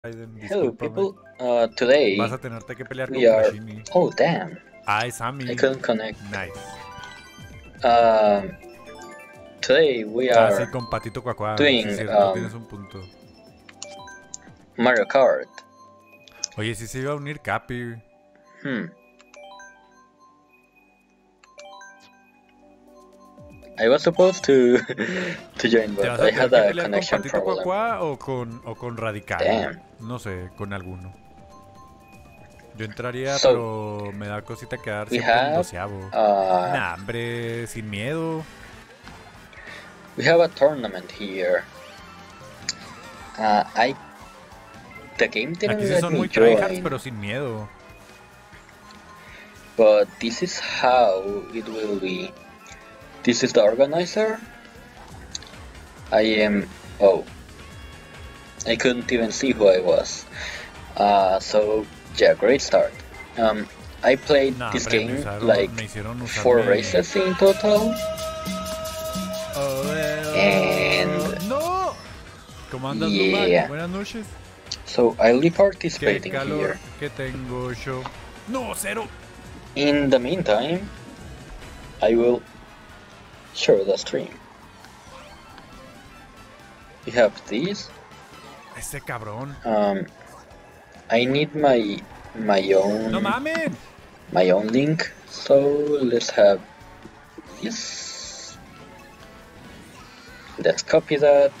Raiden, Hello, discúlpame. people. Today Vas a tenerte que pelear con we are. Kurashimi. Oh, damn! Ay, Sammy. I couldn't connect. Nice. Today we Ah, sí, are con Patito Cuacuá. Sí, doing es cierto, tienes un punto. Mario Kart. Oye, sí se iba a unir Capi. I was supposed to join, ¿Te but vas I a tener had que a pelear con connection Patito problem. Cuacuá o con Radical? Damn. No sé, con alguno. Yo entraría, So, pero me da cosita quedar we siempre en have doceavo. uh, Nah, hombre, sin miedo. we have a tournament here. The game didn't Aquí sí let son me muy tryhards, join, pero sin miedo. but this is how it will be. This is the organizer. I am. Oh, I couldn't even see who I was. So yeah, great start. I played Nah, this hombre, game like me hicieron usar 4 mi... races in total, and ¡No! ¿Cómo andas, yeah. Lumac? Buenas noches. So I'll be Qué participating calor here. que tengo yo. ¡No, cero! In the meantime, I will show the stream. We have these. Ese cabrón. I need my own. ¡No mamen! My own link. So let's have this. Let's copy that.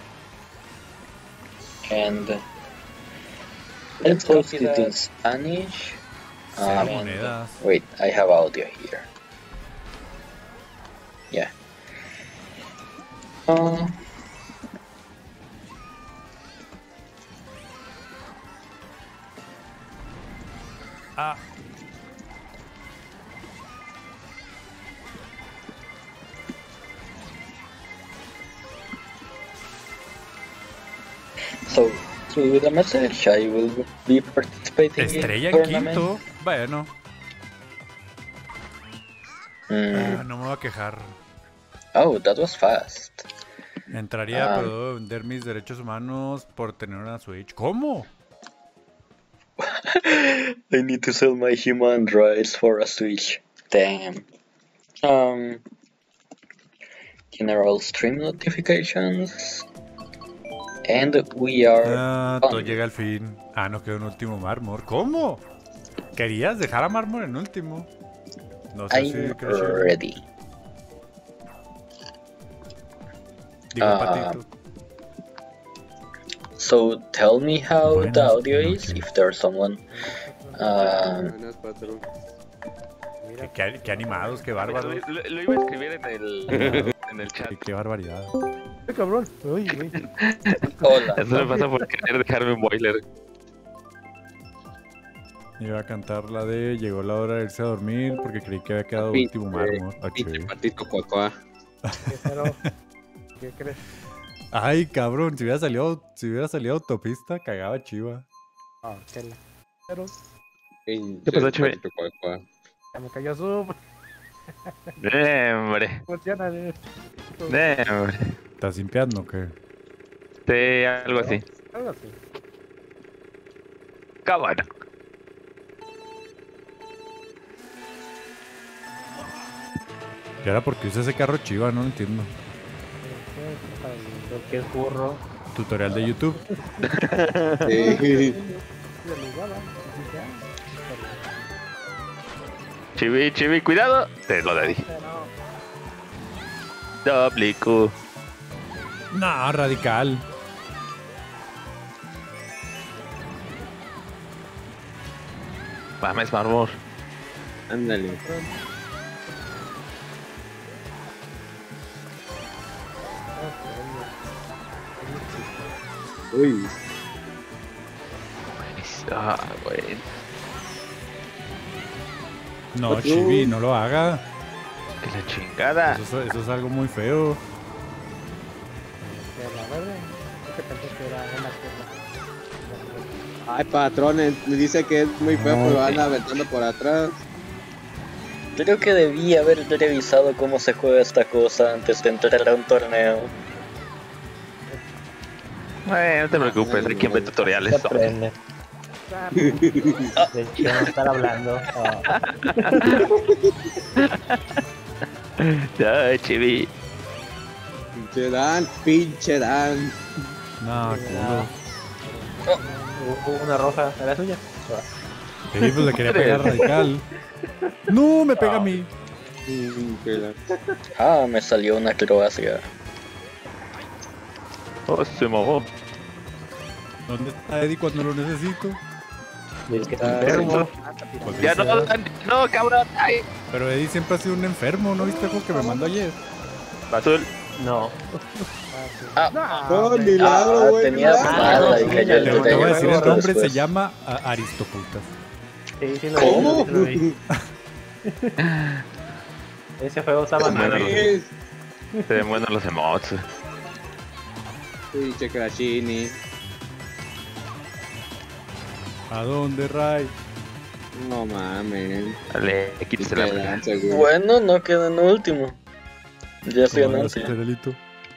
And let's post it in Spanish. Cero monedas. Wait, I have audio here. Yeah. Ah, So through the message, I will be participating estrella in en tournament. quinto. Bueno, Mm. no me voy a quejar. Oh, that was fast. Entraría, pero debo vender mis derechos humanos por tener una Switch. ¿Cómo? I need to sell my human rights for a Switch. Damn. General stream notifications. And we are Todo llega al fin. Ah, no quedó en último mármol. ¿Cómo? ¿Querías dejar a mármol en último? No sé si I'm creció. ready. Digo, Patito. So tell me how the Buenas audio is, noches. if there's someone. Buenas, patrón. Qué animados, qué bárbaros. Lo iba a escribir en el chat. Qué barbaridad. ¡Qué cabrón! Uy, uy. Hola. Eso me pasa por querer dejarme un boiler. Iba a cantar la de llegó la hora de irse a dormir porque creí que había quedado último mármol. Pinche Patito Cuacuá. ¿Qué crees? Ay, cabrón, si hubiera salido autopista, cagaba chiva. Ah, chela. Pero Pinche pasó, Chuy? Patito Cuacuá. ya me cayó su... Hombre. Funciona. Hombre. ¿Estás limpiando o qué? Sí, algo así. Algo así. Cabrón. ¿Y ahora por qué usa ese carro chiva? No lo entiendo. ¿Qué es burro? Tutorial de YouTube. Sí. Chibi, cuidado. Te lo dije. Doble Q. No, radical. Mames, mármol. Ándale. Uy. Ah, güey. No, Chibi, no lo haga. Que la chingada. Eso es algo muy feo. La verdad, que pensé que era una cosa. Ay, patrón, me dice que es muy feo, No. pero van aventando por atrás. Creo que debí haber revisado cómo se juega esta cosa antes de entrar a un torneo. No te preocupes, hay quien ve Se tutoriales. aprende. De hecho, no estar hablando. Ya, chibi. Pinche Dan. No, culo. Una roja, ¿era suya? Sí, pues le quería pegar radical. No, me pega a mí. Ah, me salió una Croacia. Oh, se mamó. ¿Dónde está Eddie cuando lo necesito? Dice que está enfermo. Pues Ya dice, no, no, cabrón. Ay. Pero Eddie siempre ha sido un enfermo, ¿no viste algo que me mandó ayer? Azul. No. Oh, milagro, güey. tenía milagro. mala, dije yo. Te voy a decir el nombre, se Después. llama Aristoputas. Sí, sí lo ¿Cómo? vi, sí lo vi. Ese juego estaba Bueno, mal. Es Se ven buenos los emotes. Pinche Crashini. ¿A dónde, Ray? No mames. Dale, quítese la verga. Esperanza, güey. Bueno, no quedó en último. Ya estoy ¿Cómo en andas, último. Cerealito?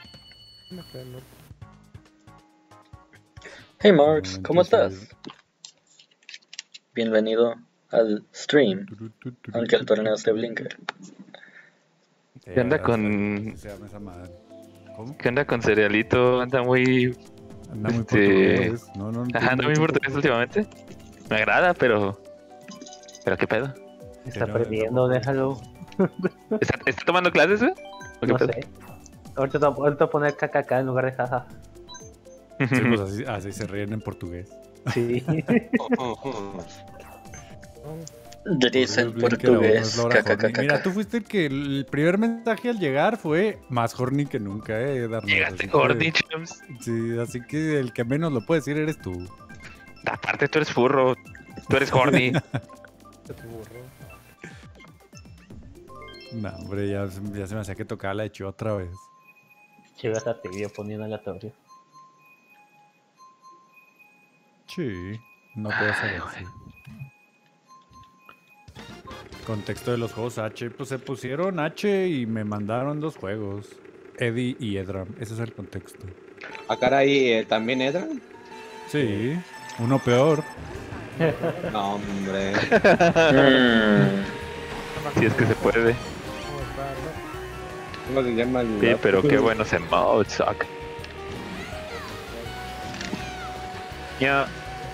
Hey Marx, Momento, ¿cómo estás? Cereal. Bienvenido al stream, aunque el torneo esté blinker. ¿Qué onda con- Se llama esa madre. ¿Cómo? ¿Qué onda con Cerealito? Anda muy... Anda muy Este- portugués. No, no, Ajá, anda muy portugués últimamente. Me agrada, pero... ¿Pero qué pedo? Está Pero- perdiendo, déjalo. ¿Está tomando clases, güey? ¿O qué No pedo? sé. Ahorita voy a poner KKK en lugar de jaja. Sí, pues así se ríen en portugués. Sí. Dicen Blinker, ahora portugués, es la hora horny. Mira, kkkk. tú fuiste el que el primer mensaje al llegar fue más horny que nunca, Darnold. Llegaste Así que- gordi, chums. Sí, así que el que menos lo puede decir eres tú. Aparte, tú eres furro. Tú eres horny. No, hombre, ya se me hacía que tocaba la de Chivo otra vez. Chivas a tibio poniendo aleatorio. Sí, no puedo saber. güey. Contexto de los juegos H, pues se pusieron H y me mandaron 2 juegos. Eddie y Edram, ese es el contexto. Ah, caray, ¿también Edra? Sí, uno peor. No, hombre. Si es que se puede. ¿Cómo se llama el Sí, lugar? pero qué buenos emotes, suck. Ya.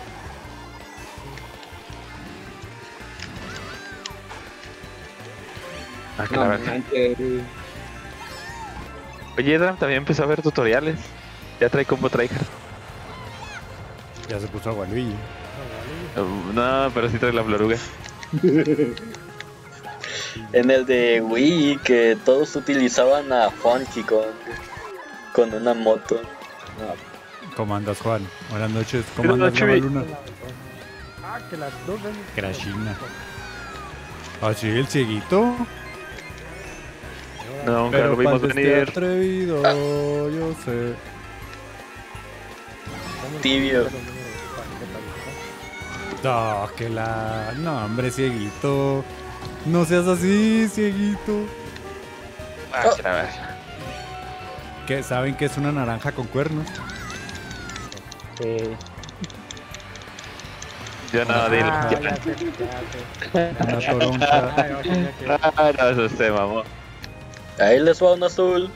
Ah, que No la verdad. manches. Oye, Edram también empezó a ver tutoriales. Ya trae combo tryhard. Ya se puso agua Luigi. No, pero sí trae la floruga. En el de Wii, que todos utilizaban a Funky con una moto. ¿Cómo andas, Juan? Buenas noches, ¿cómo andas, Chuy? Luna? Ah, que las dos veces. Crashina. ¿Ah, sí, el cieguito? No, nunca Pero lo vimos cuando esté venir. atrevido, yo sé. Tibio. No, que la... No, hombre, cieguito. No seas así, cieguito. Ah, que la verdad. ¿Qué? ¿Saben que es una naranja con cuernos? Yo no, dile. Ah, Ya. ya sé. Una toronja. Ay, no, tenía que- Ah, no, eso se mamó. Ahí les va un azul.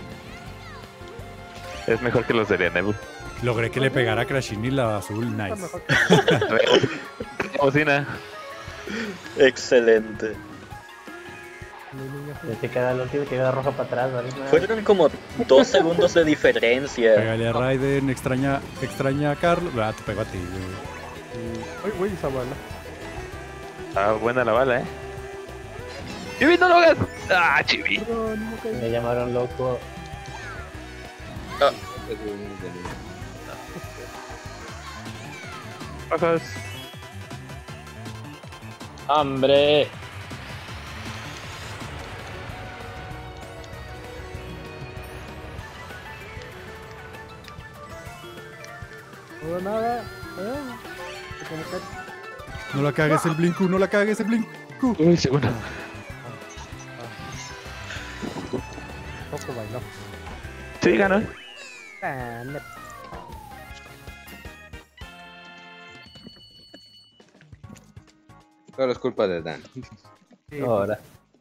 Es mejor que los de Nebul. Logré que le pegara a Crashini la azul, Está nice. mejor Bocina. Excelente. que mi niño. Se queda el último y queda roja para atrás, ¿vale? Fueron como 2 segundos de diferencia. Pégale a Raiden, extraña a Carlos. Ah, te pego a ti, güey. Ay, güey, esa bala. Ah, buena la bala, Chibi, no lo hagas. Ah, Chibi. Me llamaron loco. Bajas. ¡Hombre! No nada. No la cagues el Blinku, no la cagues el Blinku. Uy, segunda. Poco bailó. Sí, ganó. Todo es culpa de Dan. Sí, Ahora.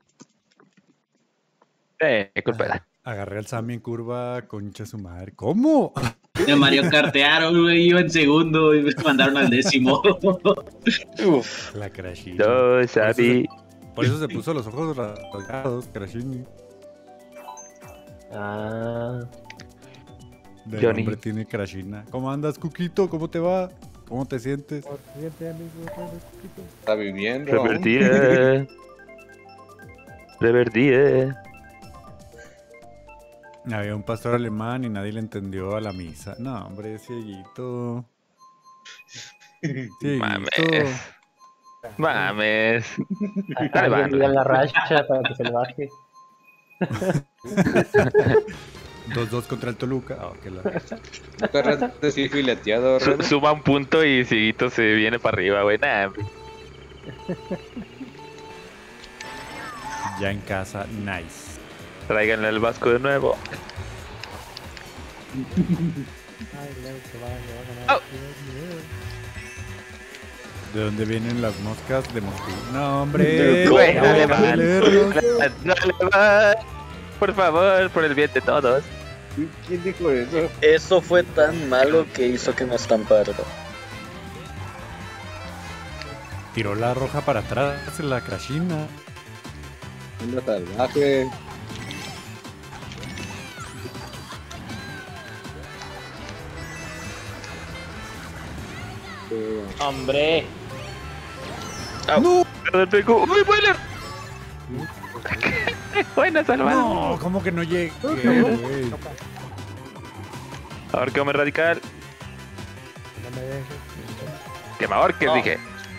Culpa de Dan. Agarré al Sammy en curva, concha su madre. ¿Cómo? Me Mario Kartearon, güey. Iba en segundo y me mandaron al 10º. Uf. La Crashini. Yo sabí. Por eso se puso los ojos rasgados, Crashini. Ah, De Johnny. nombre tiene Crashina. ¿Cómo andas, Cuquito? ¿Cómo te va? ¿Cómo te sientes? por siguiente amigo, un poquito. Está viviendo. aún. Revertida. Revertida. Había un pastor alemán y nadie le entendió a la misa. No, hombre, cieguito. Cieguito. Mames. Mames. alguien diga la racha para que se le baje. 2-2 contra el Toluca. Ah, que la... Nunca has decir fileteado, Red. Suba un punto y Siguito se viene para arriba, güey. Nah, Ya en casa, nice. tráiganle al Vasco de nuevo. Ay, Leo, que va a ganar. ¿De dónde vienen las moscas? De Moscú. No, hombre. Güey, no, dale, no, man. leerlos. Dale, va. Por favor, por el bien de todos. ¿Quién dijo eso? Eso fue tan malo que hizo que me estamparan. Tiró la roja para atrás en la Crashina. Anda salvaje. ¡Hombre! ¡No! ¡Uy, Boiler! Buena salvada. No, ¿cómo que no llegué, güey? A ver, qué hombre radical. No me dejes. Quemador, que dije.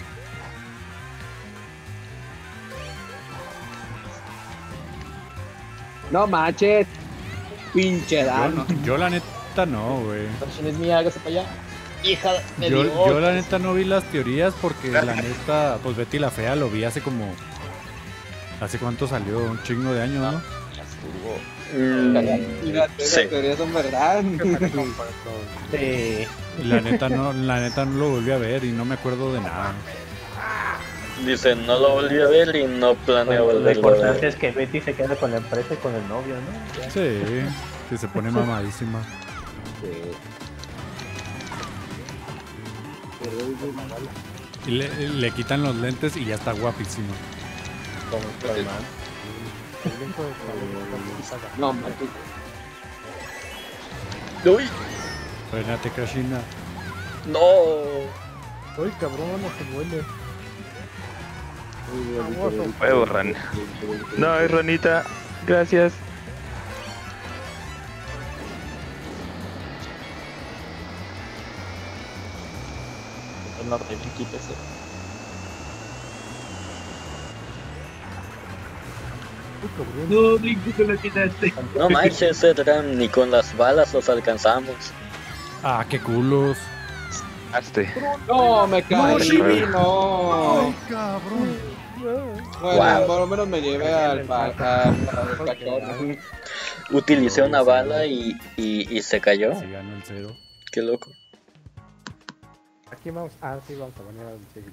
No manches. Pinche Dan. Yo la neta no, güey. Versión es mía, hágase para allá. Hija de Yo Dios. la neta no vi las teorías porque la neta, pues Betty la Fea lo vi hace como... ¿Hace cuánto salió? Un chingo de años, ¿no? Mira, Sí. las teorías son verdad. Sí. Y la neta no lo volví a ver y no me acuerdo de nada. Dice, no lo volví a ver y no planeo Bueno, lo volverlo a importante ver. es que Betty se queda con la empresa y con el novio, ¿no? Ya. Sí, que se pone mamadísima. Y le quitan los lentes y ya está guapísima. Como Superman. El hijo de Saga. No manches. ¡Uy! Frenate, Crashina. ¡No! Uy, cabrón, no se muele. Huevo, Ran. No, Ronita. Gracias. No, quítese. Uy, cabrón. No, Brinco, que lo quitaste. No manches, Edram, ni con las balas los alcanzamos. Ah, qué culos. Hazte. No, me caí. Shibi. No. cabrón. Bueno, Wow. por lo menos me llevé al cachorro. Utilicé una bala y se cayó. Se ganó el 0. Qué loco. Aquí vamos. Ah, sí, vamos a poner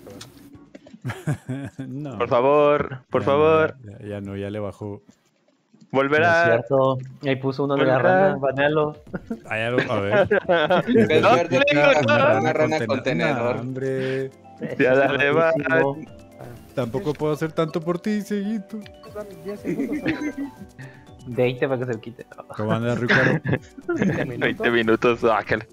al chiquito. No. Por favor, por Ya favor. no, ya no, ya le bajó. No es Volverá. cierto. Ahí puso uno de la ¿Verdad? rana, banealo. A ver. Es No, verde, no, una rana Nah, contenedor. hombre. Ya dale, va. Tampoco puedo hacer tanto por ti, cieguito. 10 segundos. 20 para que se le quite. ¿Cómo andas, Ricardo? 20 minutos. Ájale.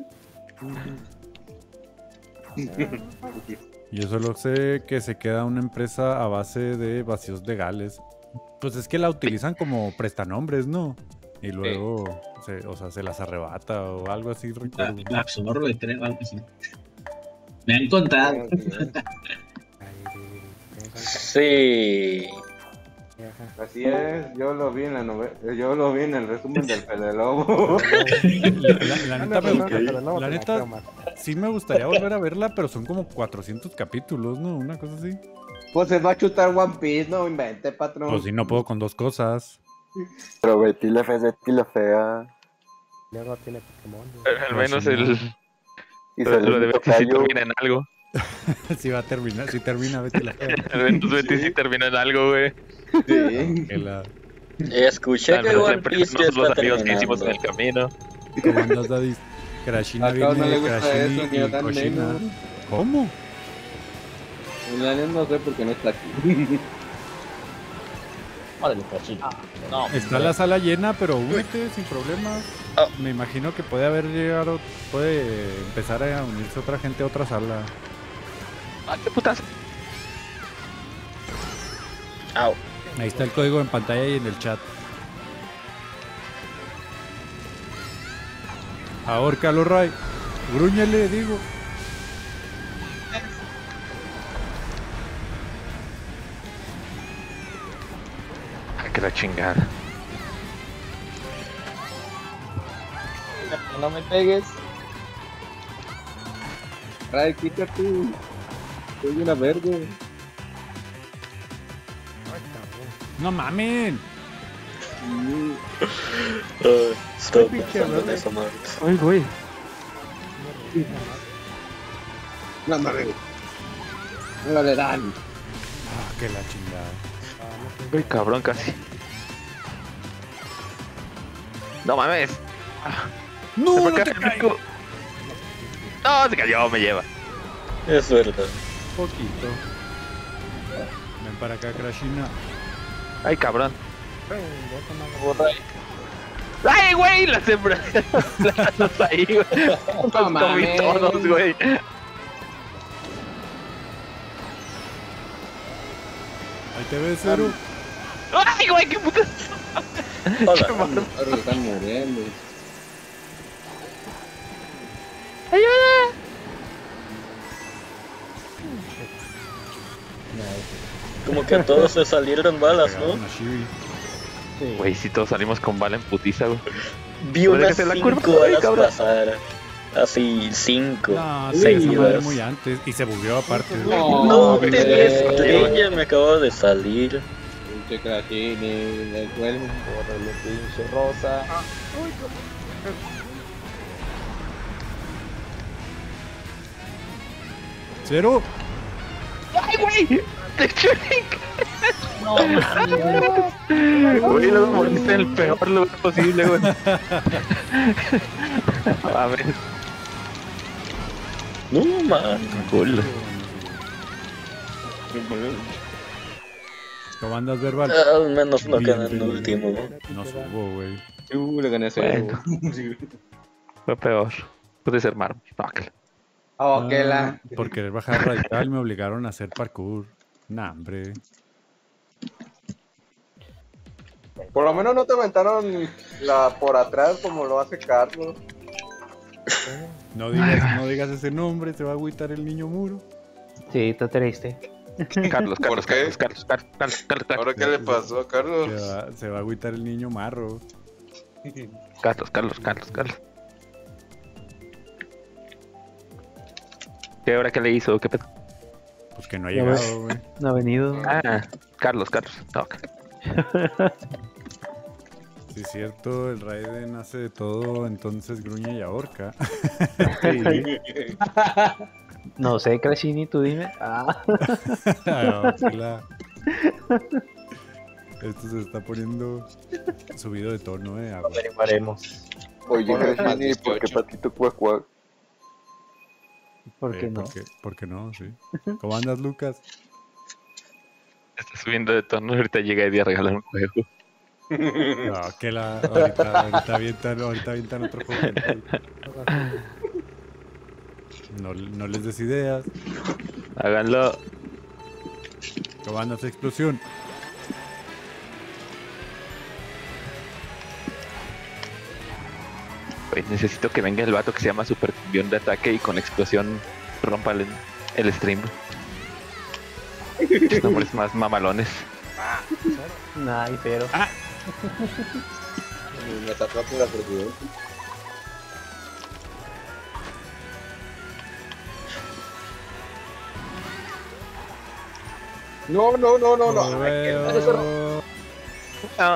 Yo solo sé que se queda una empresa a base de vacíos legales. Pues es que la utilizan como prestanombres, ¿no? Y luego, se las arrebata o algo así, recuerdo. La absorbe, creo, algo así. Me han contado. Sí. Así es, yo lo vi en la novela, yo lo vi en el resumen del Fede Lobo. La neta, la neta, sí me gustaría volver a verla, pero son como 400 capítulos, ¿no? Una cosa así. Pues se va a chutar One Piece, no invente, patrón. Pues si no puedo con dos cosas. Pero Betty la Fea es Betty la Fea. Luego tiene Pokémon. Al menos el. Y Lo sale de el Betty sí tocayo. termina en algo. Si va a terminar, si termina Betty la Fea. Entonces Betty sí termina en algo, güey. Sí. Que la... Escuché Al que menos One siempre Piece no ya son los está amigos que hicimos terminando. en el camino. ¿Cómo andas, Daddy? Krashina A Carlos no le viene, gusta Krashini eso, ni a y Dan Koshina. Nemo. ¿Cómo? El alien no sé por qué no está aquí. Órale, Crashina. No, Está la sala llena, pero únete sin problemas. Ah. Me imagino que puede haber llegado, puede empezar a unirse otra gente a otra sala. ¡Ah, qué putas! Au. Ahí está el código en pantalla y en el chat. Ahórcalo, Ray. Grúñale, digo. ¡Ah, que la chingada! no me pegues. Ray, quítate. Soy una verga. No mamen. Stop pinche pensando en verde. eso, Marx. ¡Ay, güey! No mames. No le dan. Ah, que la chingada. ¡Ay, cabrón, casi! ¡No mames! No, ¡Se no me cae te el caigo. pico! ¡No, se cayó! Me lleva. Es verdad. Poquito. Ven para acá, Krashina. ¡Ay, cabrón! ¡Ay, güey! Las hembras. Las ahí, güey. Los comí mames. todos, güey. Ahí te ves, Cero. ¡Ay, güey! ¡Qué putas! Hola. Ahora están muriendo. ¡Ayuda! Como que todos se salieron balas, Pegaron ¿no? a Shibi. Güey, si todos salimos con bala en putiza, güey. Vi ¿Puede unas que sea la 5 curva? balas Ay, cabrón. pasar. Así, 5. No, sí, Seis esa madre balas. muy antes. Y se bugueó aparte. No, güey. tenía estrella, me acabo de salir. Pinche Crashini, el cuello. Órale, pinche rosa. Cero. ¡Ay, güey! ¡Te chink! No, mames. Güey, lo moriste en el peor lugar posible, güey. A ver, No, man. culo. ¿Cómo andas, Verbal? Al menos no queda en último. No subo, güey. Le gané a cero. Bueno. Fue peor. Puede ser mármol. No, que Oh, que la. Ah, por querer bajar radical me obligaron a hacer parkour. Nah, hombre. Por lo menos no te aventaron la por atrás como lo hace Carlos. No digas ese nombre, se va a agüitar el niño muro. Sí, está triste. Carlos, ¿Por qué? Carlos. ¿Ahora qué le pasó a Carlos? Se va a agüitar el niño marro. Carlos. ¿Qué hora que le hizo? ¿Qué pedo? Pues que no ha Ya llegado, güey. No ha venido. Ah, Carlos. No, ok. Sí, es cierto, el Raiden hace de todo, entonces gruñe y ahorca. No sé, Crashini, tú dime. Ah. Ah, sí, Esto se está poniendo subido de tono, Averiguaremos. Oye, Ponle más Crashini, ¿por qué 18. Patito Cuac Cuac? ¿Por qué no? ¿Por qué no? Sí. ¿Cómo andas, Lucas? Está subiendo de tono. Ahorita llega Eddie a regalar un juego. No, que ahorita avientan otro juego. No les des ideas. Háganlo. ¿Cómo andas, explosión? Güey, necesito que venga el vato que se llama Super Cumbión de ataque y con explosión rompa el stream. Los nombres más mamalones. Ay, pero. Me atrapaste la presidenta. No. Veo. No,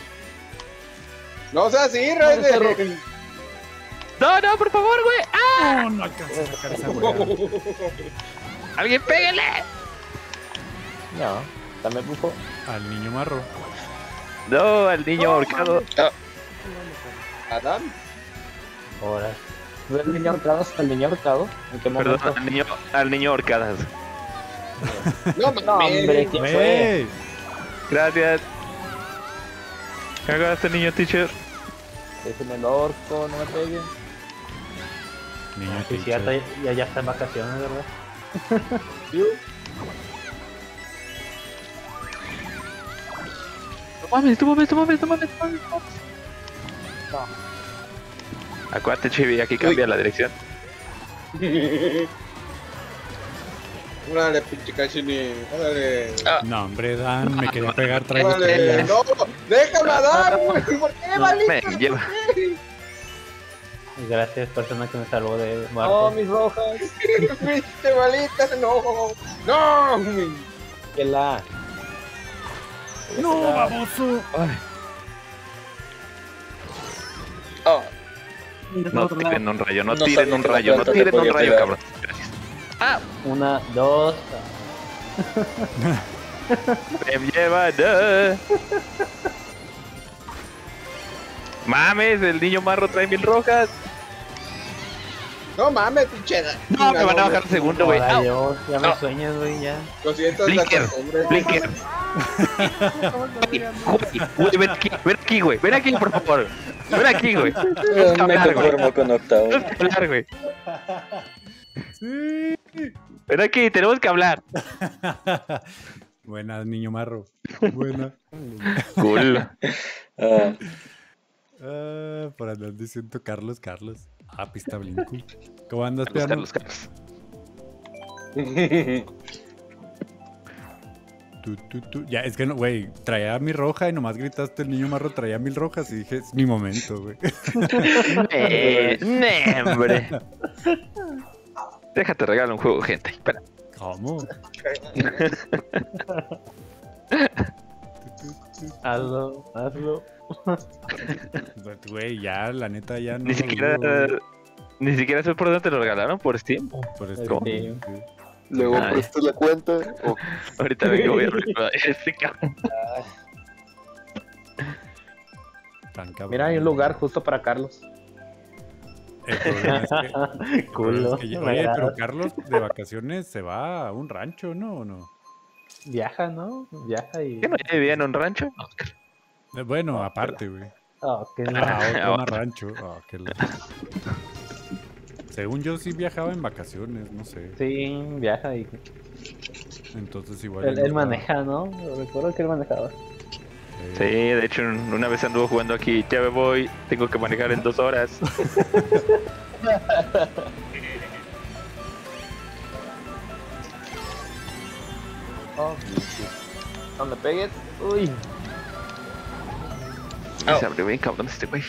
No sea así, Raiden. no, por favor, güey. ¡Ah! No alcancé a sacar esa weá. ¡Alguien pégale! No, dame bufo. Al niño marro. No, al niño ahorcado. Adán. Ahora. ¿Fue el niño ahorcado hasta el niño ahorcado? ¿En qué Perdón, momento? al niño ahorcadas. No, No, hombre, ¿quién fue? ¡Wey! Gracias. Cagaste, niño teacher. Déjenme el orco, no me peguen. Niño Sí, sí, teacher. ya está en vacaciones, ¿verdad? No mames. Acuérdate, Chibi, aquí cambia la dirección. Órale, pinche Cassini. Órale. No, hombre, Dan, me quería pegar, traigo Órale. estrellas. No, déjame dar, güey. ¿Por qué, malito? Me lleva. Y gracias, persona que me salvó de No, muerte. mis rojas. Pinche malita, no. No, güey. Que la. ¡No, baboso! Oh, No tiren un rayo, no No tiren sabía un que la rayo, no planta te tiren un podía rayo, pegar. cabrón. Gracias. Ah, 1, 2. me lleva. No. Mames, el niño marro trae 1000 rojas. No mames, pinche. No, me van a bajar segundo, güey. Ahora Au. yo, ya me No. sueñas, güey, ya. Lo siento, es la Blinker, costumbre. Blinker. Güey, ven aquí, güey. Ven aquí, por favor. Ven aquí, güey. Tenemos que me hablar, güey. conformo con octavo. Tenemos que hablar, güey. Sí. Ven aquí, tenemos que hablar. Buena, niño marro. Buena. Cool. Ah, Por andar diciendo Carlos. Ah, pista blinco. ¿Cómo andas, Carlos, piano? Carlos. Ya, es que no, güey, traía mi roja y nomás gritaste el niño marro traía 1000 rojas y dije, es mi momento, güey. Hombre. Déjate regalar un juego, gente. Espera. ¿Cómo? Hazlo. Pues, güey, ya, la neta, ya no. Ni lo siquiera. dudo, güey. Ni siquiera sé por dónde te lo regalaron, por Steam. Por este ¿Cómo? sí. Luego Ay. prestas la cuenta. O Ahorita vengo, voy a hablar con este cabrón. Tan cabrón. Mira, hay un lugar justo para Carlos. El problema es que, el Culo. problema es que me oye, pero agrada. Carlos de vacaciones se va a un rancho, ¿no? ¿O no? Viaja, ¿no? Viaja y. ¿Qué no ya vivía en un rancho? Bueno, aparte, güey. Oh, qué Ah, otro rancho. Ah, qué la- Según yo sí viajaba en vacaciones, no sé. Sí, viaja y. Entonces igual. Él, no él estaba- maneja, ¿no? Recuerdo que él manejaba. Sí, de hecho, una vez anduvo jugando aquí. Ya me voy, tengo que manejar en 2 horas. Oh, no me pegues. Uy. Se abrió bien cabrón este güey.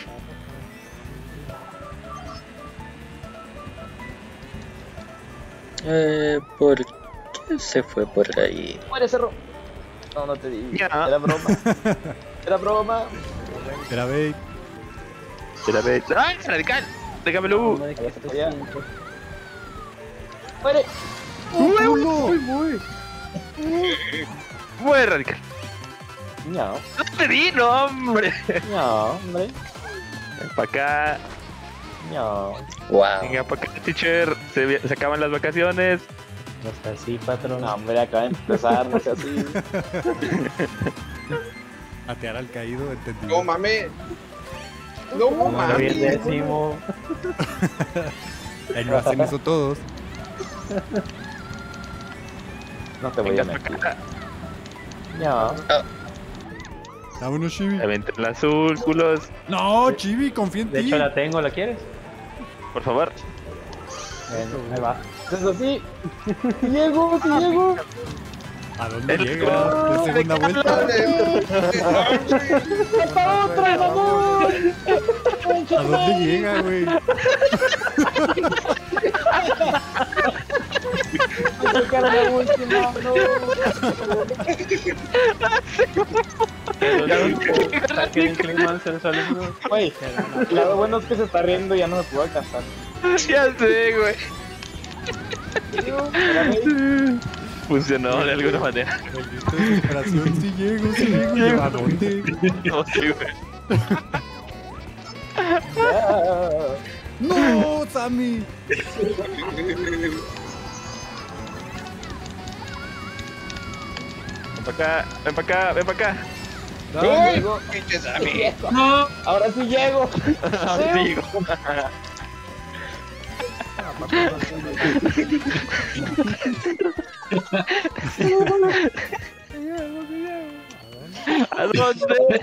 ¿Por qué se fue por ahí? Muere cerro. No, no te di. Ya. Era broma. Era broma. Era bait. Era de... ¡Ay, radical! Déjamelo. Muere. Muy radical. No, No te di, no, hombre. no, hombre. Ven pa' acá. No. Wow. Venga pa' acá, teacher. Se acaban las vacaciones. No está así, patrón. No, hombre, acaba de empezar, no sea así. Atear al caído, entendí. No mames. No No, mames. bien décimo. Ahí lo hacen eso todos. No te voy Venga a pa' meter. acá. No. Vámonos, Chibi. Aventen el azul, culos. No, Chibi, confía en De ti. hecho, la tengo, ¿la quieres? Por favor. Bueno, ahí va. Eso sí. Sí llego, sí llego. ¿A dónde El llega? gol ¿Es segunda de vuelta? ¡Hasta otra, mamón! ¿A dónde llega, güey? La última, no. Saquen clima, se les alumno. Güey, el lado bueno es que se está riendo y ya no me puedo alcanzar. Ya sé, güey. Espérame. funcionó de alguna manera. Maldita desesperación, si llego, si llego. ¿A dónde? No sé, güey. ¡No, Sammy! Ven para acá, ven para acá, ven para acá. Dale. Llego. Pinche Sammy. No, Ahora sí llego. Ahora sí llego. ¿A dónde?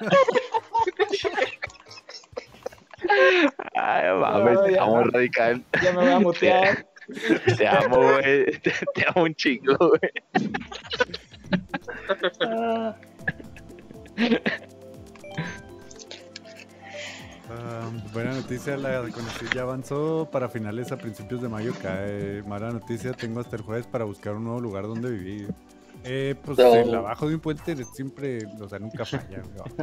Ay, mames, te amo radical. Ya me voy a mutear. Te amo, güey. Te amo un chingo, güey. Buena noticia, la conexión ya avanzó. Para finales a principios de mayo cae. Mala noticia, tengo hasta el jueves para buscar un nuevo lugar donde vivir. Pues No. el abajo de un puente siempre, o sea, nunca falla.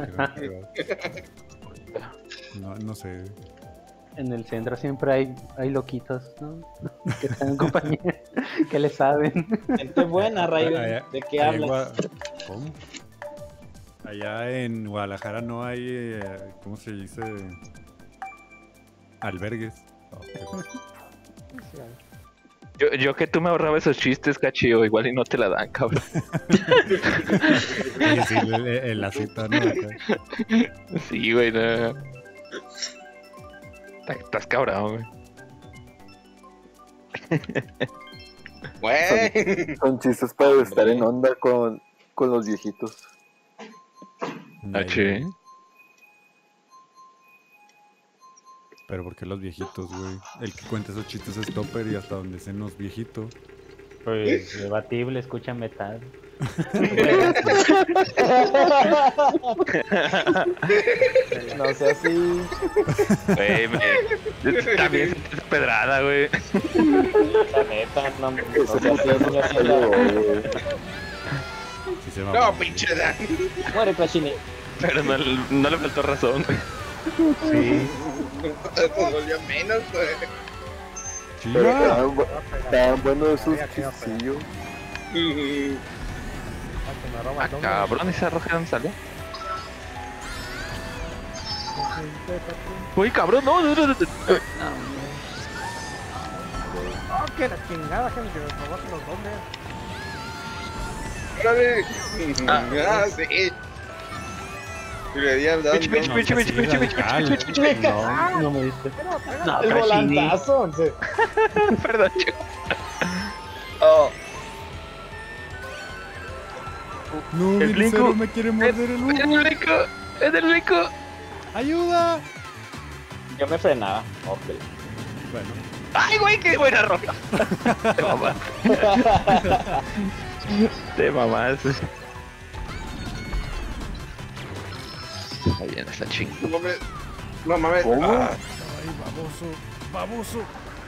No sé. En el centro siempre hay loquitos, ¿no? Que están en compañía, que le saben. Gente buena, Raven. ¿De qué Allá en hablas? ¿Cómo? Allá en Guadalajara no hay, ¿cómo se dice? Albergues. Yo que tú me ahorraba esos chistes, cachillo, igual y no te la dan, cabrón. Hay que decirle en la cita, ¿no? Acá. Sí, güey, no. Estás cabrón, güey. Güey. Son chistes para estar en onda con los viejitos. H. Pero ¿por qué los viejitos, güey? El que cuenta esos chistes es Topper y hasta donde sean los viejitos. Pues debatible, escucha metal. No sé así. Güey, también es pedrada, güey. La neta, no sé así. Sí se va No, pinche Dan. Muere, Crashini. Pero no le faltó razón, güey. Sí. Te dolió menos, güey. Pero Chiva. estaban buenos esos chistillos. Ah, cabrón, esa roja dónde salió. Uy, cabrón, no. Oh, que la chingada, gente, que nos robaste los dobles. Órale. Ah, sí. Y le di al Dan. No me diste. no, El Crashini. volantazo. Sí. Perdón, chico. Oh, No, El el Blinko. cero me quiere morder el ¡Es humo. el rico! ¡Es el rico! ¡Ayuda! Yo me frenaba. Ok. Bueno, ¡Ay, güey, qué buena roja! Te mamás. Te mamás. Está bien, está chingo. no mames. No mames. ¿Cómo? Ah, ay, baboso.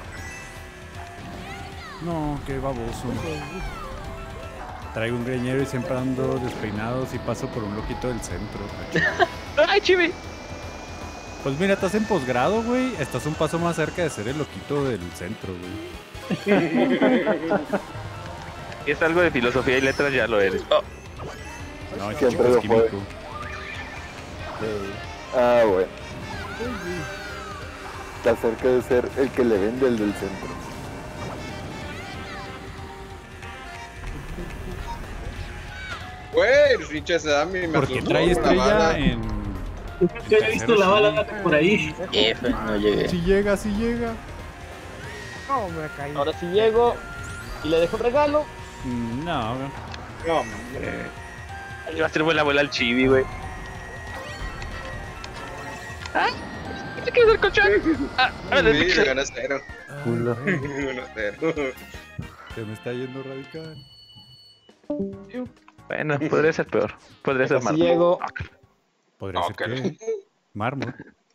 No, qué baboso. Traigo un greñero y siempre ando despeinados y paso por un loquito del centro. ¡Ay, chivi! Pues mira, estás en posgrado, güey. Estás un paso más cerca de ser el loquito del centro, güey. Si es algo de filosofía y letras, ya lo eres. Oh, No, Siempre chico, es lo fue. químico. Ah, bueno. Está cerca de ser el que le vende el del centro. güey, pinche Sammy. Me Porque asustó trae la estrella bala. en... Yo he visto la bala por ahí. F, no llegué. Si llega, si llega. No, me caí. Ahora sí llego y le dejo un regalo. No, No, ahí va a ser buena abuela al chibi, güey. ¡Ah! ¿Qué quieres el colchón? ¡Ah! sí, le ganas 0. Culo. 1-0. se me está yendo radical. Bueno, podría ser peor. Podría ser Así más. llego. Podría Ok. ser que... Mármol.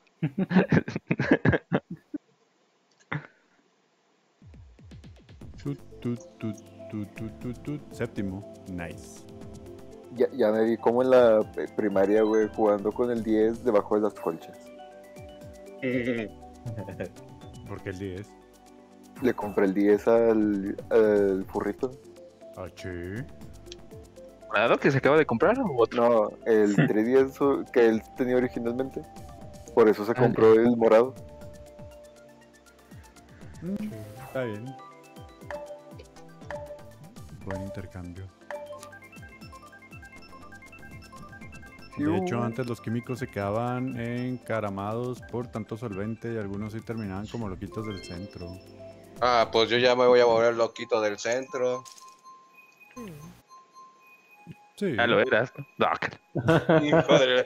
Séptimo. Nice. Ya me vi como en la primaria, güey, jugando con el 10 debajo de las colchas. Porque el 10. Le compré el 10 al furrito. Ah, sí. ¿Morado que se acaba de comprar o otro? No, el 3DS que él tenía originalmente. Por eso se compró el morado. Está bien. Buen intercambio. De hecho, antes los químicos se quedaban encaramados por tanto solvente y algunos sí terminaban como loquitos del centro. Ah, pues yo ya me voy a volver loquito del centro. Sí. Ah, lo eras. No, Hijo de...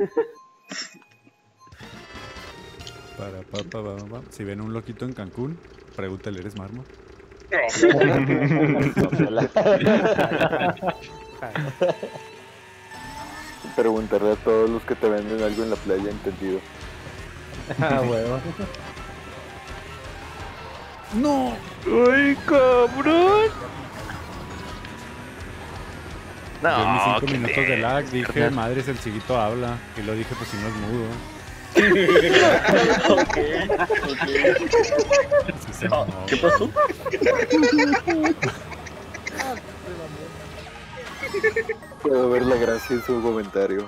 Si ven un loquito en Cancún, pregúntale, ¿eres Marmor? Preguntarle a todos los que te venden algo en la playa, entendido. Huevo. ¡No! ¡Ay, cabrón! Yo en mis 5 qué minutos de lag tenso, dije, carnal. madres, el ciguito habla. Y lo dije, pues si no es mudo. Sí se mamó. ¿Qué pasó? Puedo ver la gracia en su comentario.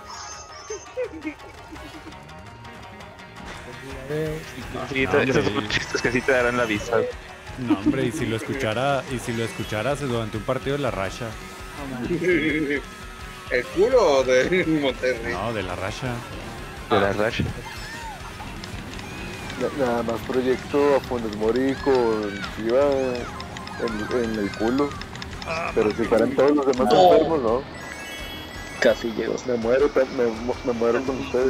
Sí, esos son los chistes que sí te darán la vista. No, hombre, y si lo escucharas durante un partido de la Racha. ¿El culo de Monterrey? No, de la Racha. De la racha. Nada más proyecto a Funes Mori con Chivas en el culo. Pero si fueran todos los demás enfermos, ¿no? Casi llegó. Me muero con ustedes.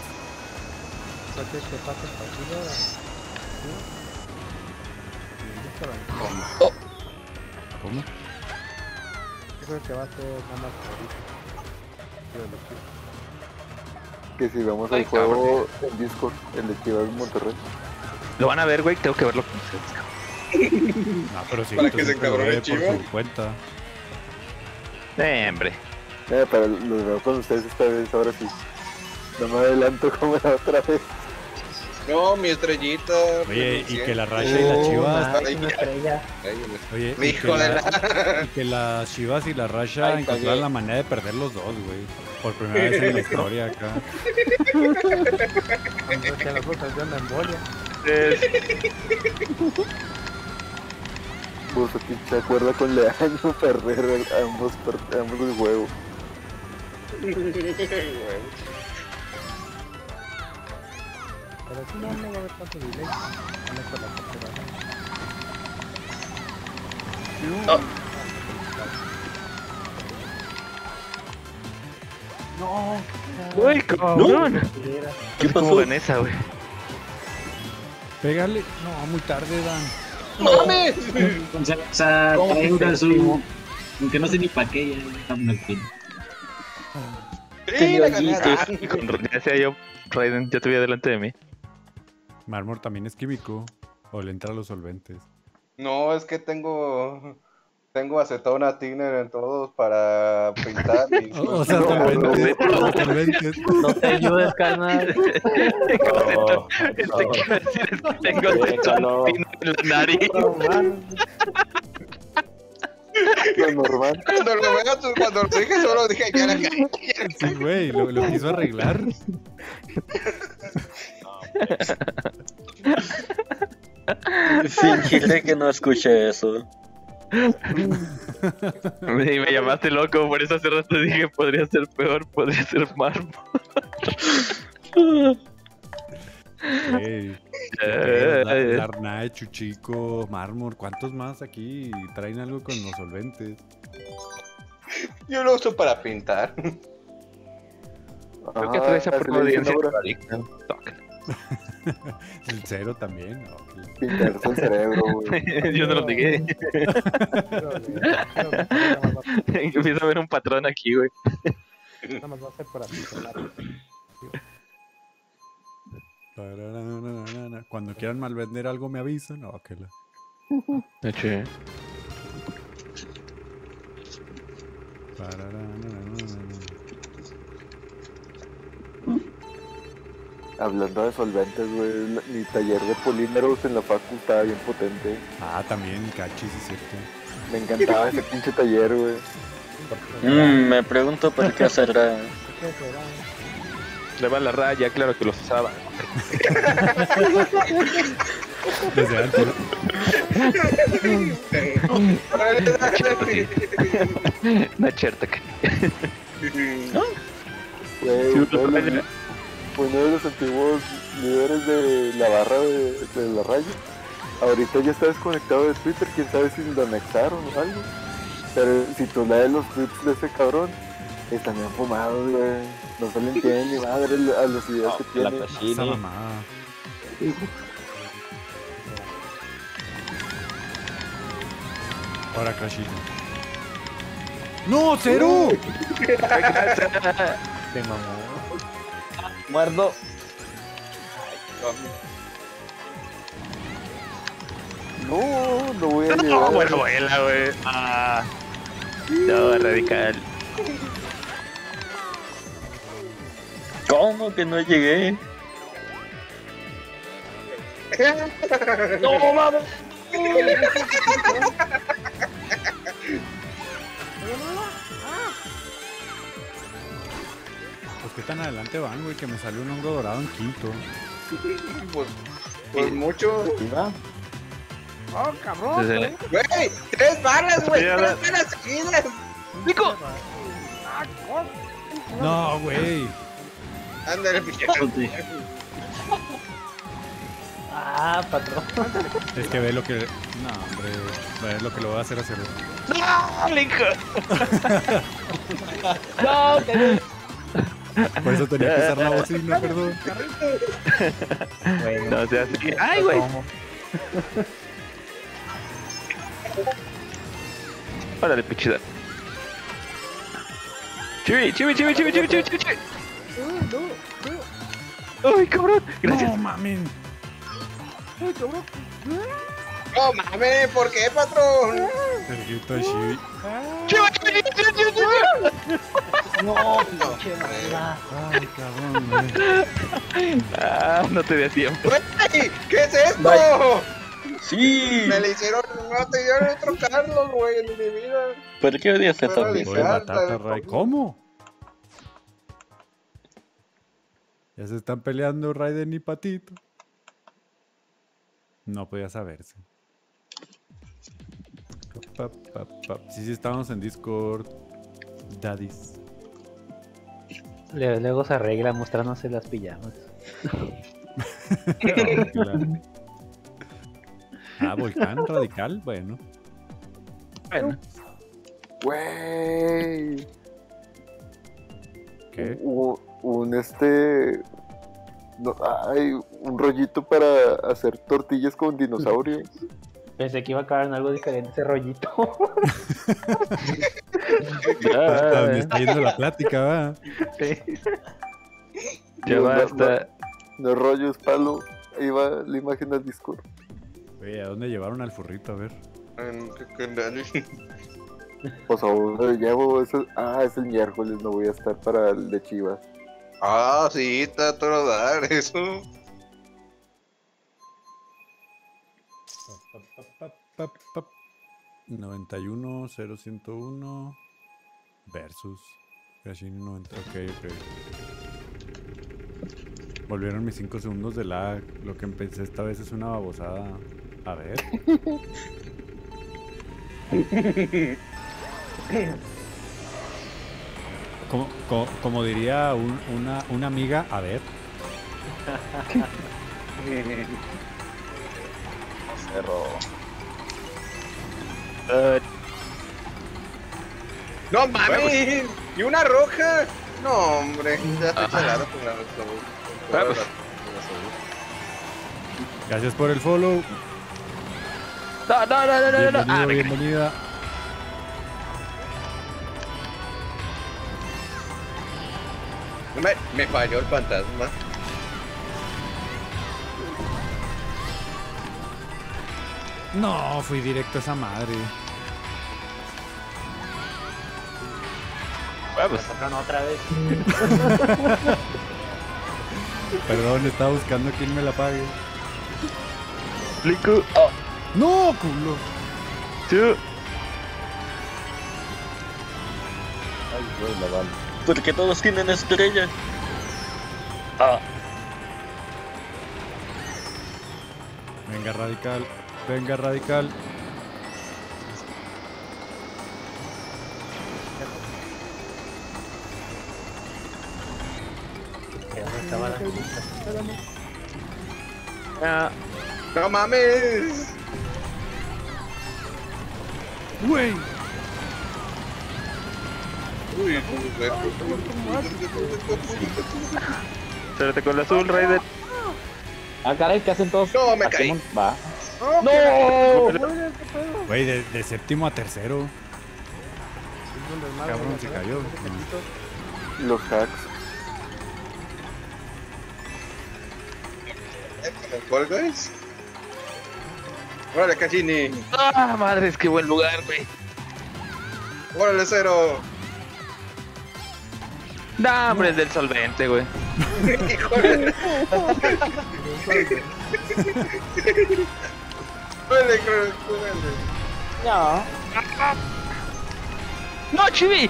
¿Cómo? Creo que va a ser nada más Que si vamos al juego en Discord, el de Chivas Monterrey. Lo van a ver, güey, tengo que verlo con ustedes. No, pero sí, Para que se entonces lo encabrone ve por Chivas. su cuenta. Hombre. Pero los veo con ustedes esta vez, ahora sí. No me adelanto como la otra vez. No, mi estrellita. Oye, y que la Racha y las Chivas. Una estrella. Oye, Mi y hijo de la... y que las Chivas y la Racha Ay, encontraron cagué. la manera de perder los dos, güey. Por primera vez en la historia acá. cuando se los dos se dio una embolia. Vos aquí se acuerda con Leaño perder ambos el juego. Pero si no, no va a haber tanto delay. Van a estar la captura. ¡Uy, cabrón! ¿Qué ¿Cómo pasó? gané esa, güey? Pégale. No, muy tarde, Dan. O sea, trae un azul. Aunque no sé ni para qué, ya estamos al fin. Sí, la ganaste. Y con gracias yo, Raiden, ya te vi delante de mí. Marmor también es químico. O le entra a los solventes. No, es que tengo acetona, thinner en todos para pintar. Y O sea, solventes. Solventes. No te ayudes, carnal. Tengo acetona en la nariz. Lo normal. Cuando lo dije solo dije ya la caí. Sí, güey, lo quiso arreglar. Fingiré que no escuché eso. Y me llamaste loco, por eso hace rato dije podría ser peor, podría ser mármol. Ey, Darnae, Chuchico, Marmor, ¿cuántos más aquí traen algo con los solventes? Yo lo uso para pintar. Creo que trae esa así prueba le de dicen audiencia. ahora. El cero también. No, Pintarse el cerebro, güey. Yo no lo negué. Empiezo a ver un patrón aquí, güey. Nada más va a ser para pintar. Cuando quieran malvender algo me avisan. No, que la... Hablando de solventes, güey, mi taller de polímeros en la facu estaba bien potente. Ah, también, cachis, es cierto. Me encantaba ese pinche taller, güey. Me pregunto por qué será. Le va la raya, claro que los usaba. Desde antes. No es cierto que. Güey, uno de los antiguos líderes de la barra de la raya. Ahorita ya está desconectado de Twitter, quién sabe si lo anexaron o algo. Pero si tú lees los tweets de ese cabrón, están bien fumados, güey. No se le entiende ni madre a las ideas que tiene. Esa mamada. Ahora Crashito. ¡No, Cero! Te mamó. Muerdo. No voy a llegar. No, bueno, vuela, güey. No, radical. ¿Cómo que no llegué? No, mames. Pues qué tan adelante van, güey, que me salió un hongo dorado en quinto. Pues mucho. Oh, cabrón. Desde- Güey, 3 barras, güey. Sí, 3 ahora- barras seguidas. ¡Nico! No, güey. Ándale, pinche. Ah, patrón. Es que ve lo que... No, hombre. Ve lo que lo voy a hacer hacer. ¡No, Link! No, que Por eso tenía que usar la bocina, perdón. Bueno, No seas así. ¡Ay, güey! Órale, pichida. Chibi. ¡Ay, cabrón! Gracias. No, mamen. No mames, ¿por qué, patrón? El grito de Chibi. no, pinche mala. Ay, cabrón, güey. No te di tiempo. Güey, ¿qué es esto? Bye. Sí. Me le hicieron, no te dieron otro Carlos, güey, en mi vida. ¿Por qué odias a Pero Tommy? dice- Oye, batata, Ray. ¿Cómo? Ya se están peleando Raiden y Patito. No podía saberse. Sí, estábamos en Discord. Daddies. Luego se arregla mostrándose las pijamas. Claro. Volcán radical, bueno. Bueno. Güey. ¿Qué? Un rollito para hacer tortillas con dinosaurios. Pensé que iba a acabar en algo diferente ese rollito. Hasta donde está yendo la plática, va. Sí. Ya basta. No rollos, palo. Ahí va la imagen del Discord. Oye, ¿a dónde llevaron al furrito? A ver. Pues aún lo llevo. Es el miércoles, no voy a estar para el de Chivas. Ah, sí, está todo dar eso. 91-0-101 versus Crashini 90. Ok. Volvieron mis 5 segundos de lag. Lo que empecé esta vez es una babosada. A ver. Como diría una amiga, a ver. No mames, y una roja. No, hombre, ya estoy chalado con la Vamos. Gracias por el follow. No. Bienvenida. Me falló el fantasma. No, fui directo a esa madre. Vamos. Patrón, otra vez. Perdón, estaba buscando quién me la pague. Liku. ¡No, culo! Ay, güey, la bala. Porque todos tienen estrella. Ah, Venga, radical. Venga, radical. Ah, ¡No mames! ¡Güey! Uy, suerte con el azul, Raiden. Ah, caray, ¿qué hacen todos? No, me caí. Pokémon, va. Güey, de séptimo a tercero. Cabrón, se cayó. Los hacks. ¿Cuál es? Órale, Cachini. Ah, madres, qué buen lugar, güey. Órale, Cero. No, hombre, el del solvente, güey. Híjole. Órale, No. ¡No, Chibi!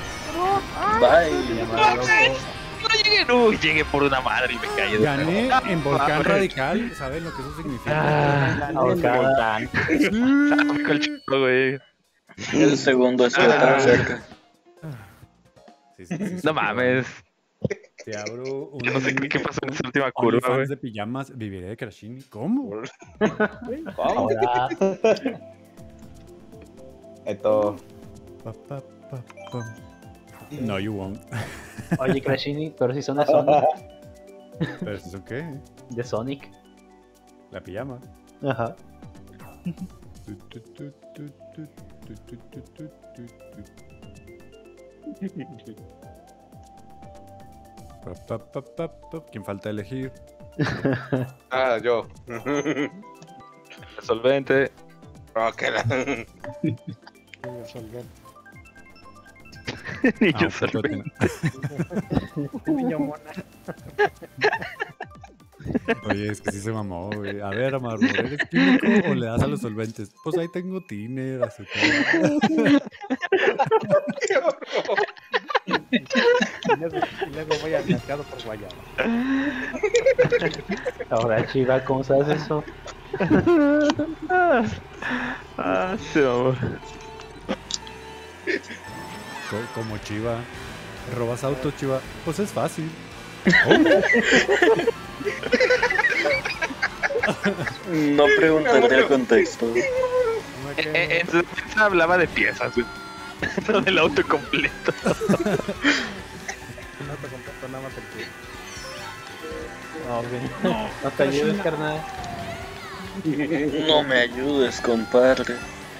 bye. No llegué, uy, llegué por una madre y me caí. Gané en Volcán Radical. ¿Saben lo que eso significa? Volcán. Con el chico, güey. El segundo está tan cerca. Sí, No mames. Te abro un... Yo no sé qué pasó en esa última curva, OnlyFans güey. de pijamas, viviré de Crashini. ¿Cómo? Ahora. Esto. Pa, pa, pa, pa. No, you won't. Oye, Crashini, pero si son de Sonic. ¿Pero eso qué? De Sonic. La pijama. Ajá. Tu, tu, tu, tu, tu, tu, tu, tu, tu, tu. Pa, pa, pa, pa, pa. ¿Quién falta elegir? Ah, yo. El solvente. No, que la... Niño Ah, un solvente. Oye, es que sí se mamó, güey. A ver, Amaro, ¿eres químico o le das a los solventes? Pues ahí tengo tiner, acetona. ¡Qué horror! Y luego voy al mercado por guayaba. Ahora, Chiva, ¿cómo sabes eso? Ah, sí, amor. Como Chiva. ¿Robas autos, Chiva? Pues es fácil. No preguntaré el contexto. En su defensa hablaba de piezas, güey. No del auto completo. No te comparto nada más el que. No te ayudes, carnal. No me ayudes, compadre.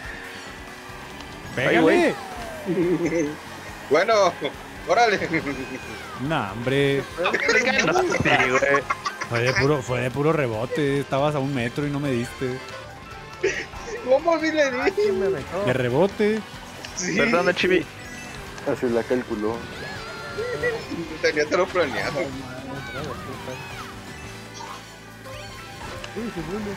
¡Pégale! Bueno, órale. Nah, hombre. No, sí, güey. Fue de puro rebote. Estabas a 1 metro y no me diste. ¿Cómo si le di? ¿Quién me metió? De rebote. Sí, Perdón, Chibi. Así la calculó. tenía todo planeado. Uy, segundo.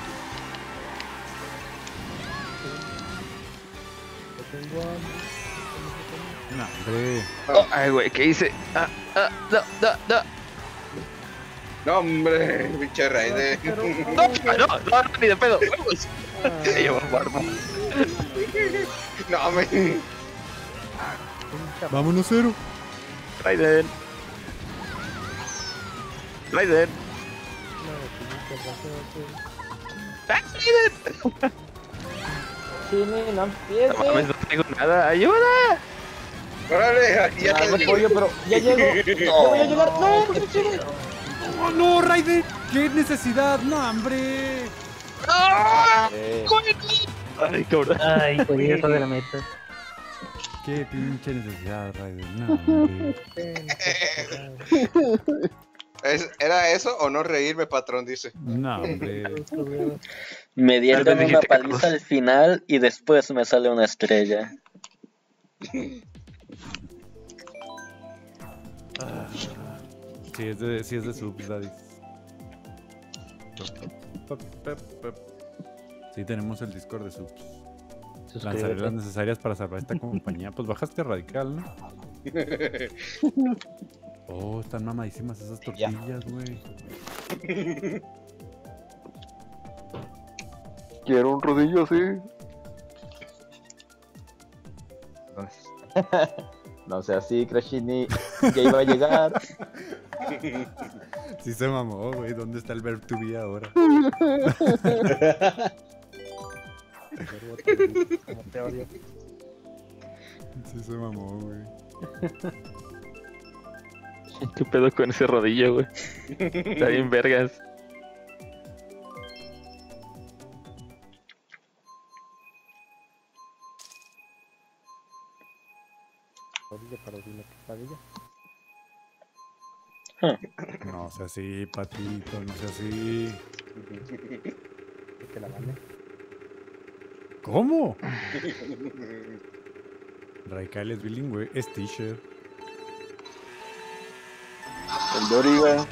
Lo tengo a... Nah, hombre. Ay, güey, ¿qué hice? No. No, hombre, pinche Raiden. No, ni de pedo. Huevos. Se llevó barba. No, me... Vámonos, Cero. Raiden. Raiden. Chini, no No empieces. mames, no traigo nada. ¡Ayuda! Órale, aquí ya Ah, te no, digo. pollo, pero ya llego. Ya voy a llegar. No, no, Chini. ¡Oh, no, Raiden! ¡Qué necesidad! ¡No, hombre! Ay, cabrón. Ay, pues eso de la meta. ¡Qué pinche necesidad, Raiden! No, hombre. ¿Era eso o no reírme, patrón? Dice. No, hombre. Me dieron Tal vez una dijiste paliza Carlos. al final y después me sale una estrella. Sí es de subs, Daddy. Sí, tenemos el Discord de subs. Lanzaré las necesarias para salvar esta compañía. Pues bajaste radical, ¿no? Oh, están mamadísimas esas tortillas, güey. Quiero un rodillo así. No sea así, Crashini. Ya iba a llegar. Sí se mamó, güey. ¿Dónde está el verb to be ahora? Como te odio. Sí se mamó, güey. ¿Qué pedo con ese rodillo, güey? Está bien vergas. Rodilla para dile que padilla. No sea así, patito, no sea así. Que la gane. ¿Cómo? Radical es bilingüe, es teacher. El Doriga.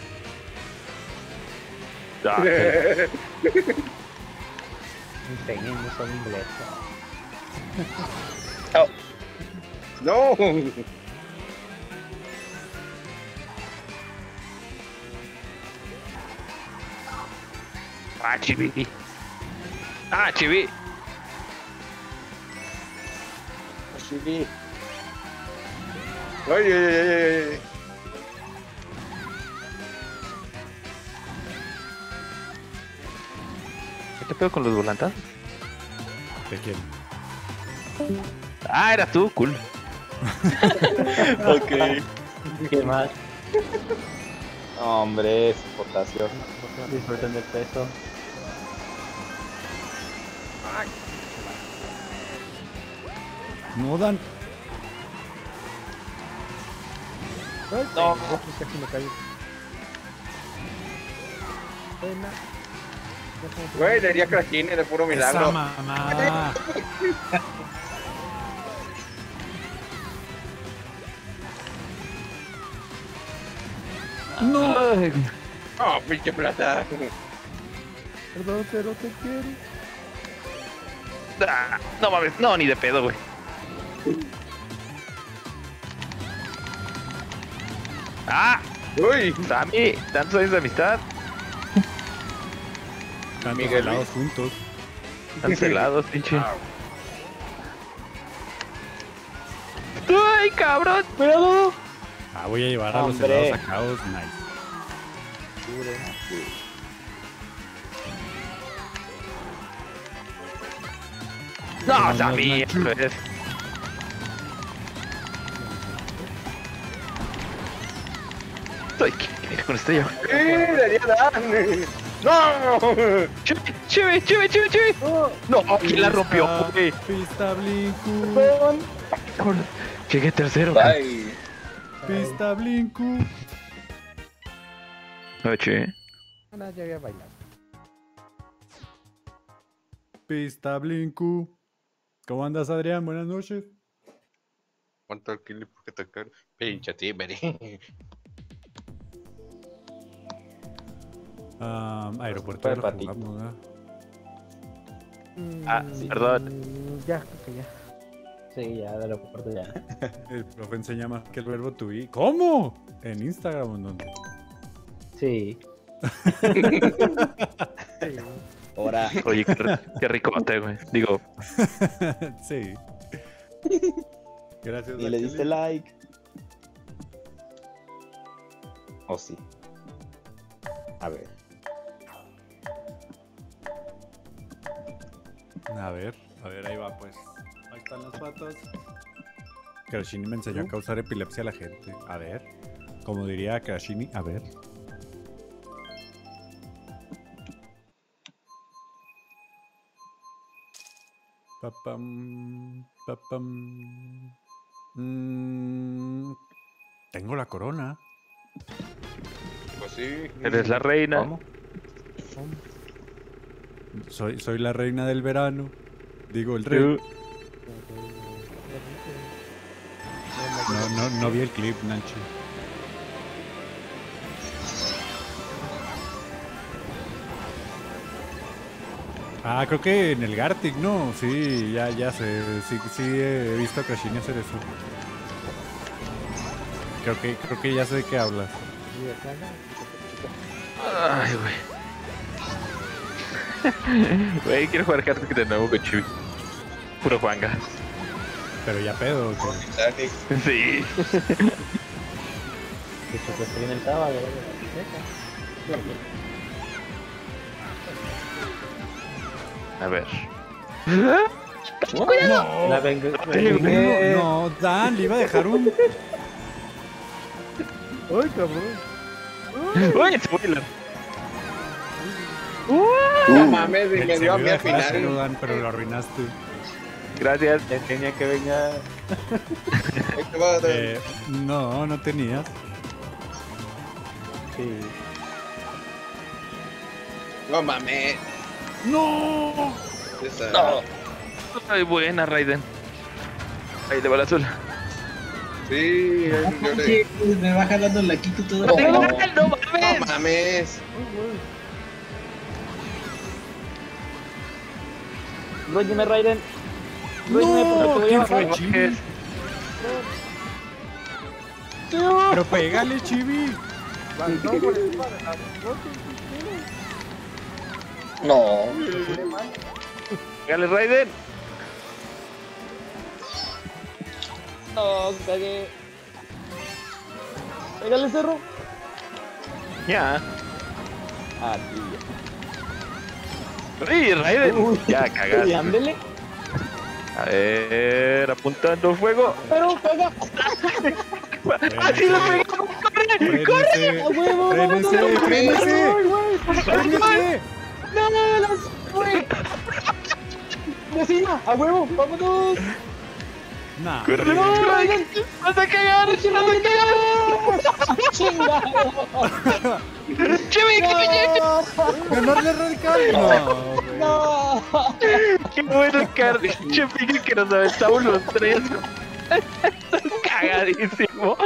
Enseñen, no son inglés. No. Ah, chibi. Ah, chibi. Chibi. Ay, ay, ay, ay. ¿Qué pedo con los volantas? ¿De quién? Ah, eras tú, cool. Ok. ¿Qué más? Hombre, es potasio. Disfruten del peso. No dan. No, casi me caigo. Pena. Güey, le diría Crashini de puro milagro. Esa mamá. No. Oh, pinche plata. Perdón, pero te quiero. Ah, no mames, no, ni de pedo, güey. Ah, Uy. Sammy, tantos años de amistad. Están Miguel helados juntos. Cancelados, pinche. ¡Ay, cabrón! ¡Cuidado! Ah, voy a llevar a los Hombre. helados a Caos. Nice. No, Sammy, eso es. Ay, ¿qué con estrella? Le daría Dan. No. ¡Chive! No, ¿quién la rompió, güey? Pista Blinku. Llegué tercero. Bye. Pista Blinku. Noche. No, ya había bailado. Pista Blinku. ¿Cómo andas, Adrián? Buenas noches. ¿Cuánto alquiler por qué tocar? Pinche Timbery. Aeropuerto de Patito. jugamos, ¿verdad? Ah, perdón. Ya, creo que ya. Sí, ya, de aeropuerto ya. El profe enseña más que el verbo to be. ¿Cómo? ¿En Instagram o en dónde? Sí. Ahora. Oye, qué ricote, güey. Digo, Sí. Gracias. Y le diste Ángel. like. Oh, sí. A ver. A ver, ahí va pues. Ahí están las patas. Krashini me enseñó a causar epilepsia a la gente. A ver. Como diría Krashini, a ver. Papam, papam. Tengo la corona. Pues sí. eres la reina. ¿Cómo? Soy la reina del verano. Digo, el rey. No vi el clip, Nachi. Ah, creo que en el Gartic, ¿no? Sí, ya sé. Sí he visto a Crashini hacer eso. Creo que ya sé de qué hablas. Ay, güey. Güey, quiero jugar Gartic de nuevo con Chibi. Puro Juanga. Pero ya pedo, ¿o qué? Sí. Esto se viene el sábado, A ver. no. La vengo. No, Dan, le iba a dejar un... Ay, cabrón. ¡Uy, spoiler! No mames, y me Se dio a lo mí iba al dejar hacerlo, final. Dan, pero lo arruinaste. Gracias. Ya tenía que venga. Ahí te va, No tenías. Sí. No mames. ¡No! Esa- No. Ay, buena, Raiden. Ahí le va la azul. Sí, yo le... Oye, me va jalando la quito todo. No. ¡No No mames! mames. Róyeme, Raiden. Róyeme, porque te voy a bajar. Bajes. Pero pégale, Chibi. No. Dale, Raiden. No, cagué. Pégale, cerro. Ya. Ah, ¡Uy, Raiden! Uy. Ya, Y cagaste. ándele. A ver, apuntando fuego. Pero pega. ¡Así lo pegamos! ¡Corre! A huevo, ¡Frénese! vámonos. ¡Frénese! Ay, güey. ¡Frénese! No, güey. Vecina, a huevo, vámonos. Nah, ¡Corre! No, Raiden. ¡Vas a cagar! ¡Vas a cagar! Chingado. ¡Chibi, que me lleve! ¡ganarle radical! No, güey. No. ¡Qué bueno, Carly! Chibi, que nos aventamos los tres. Estás cagadísimo.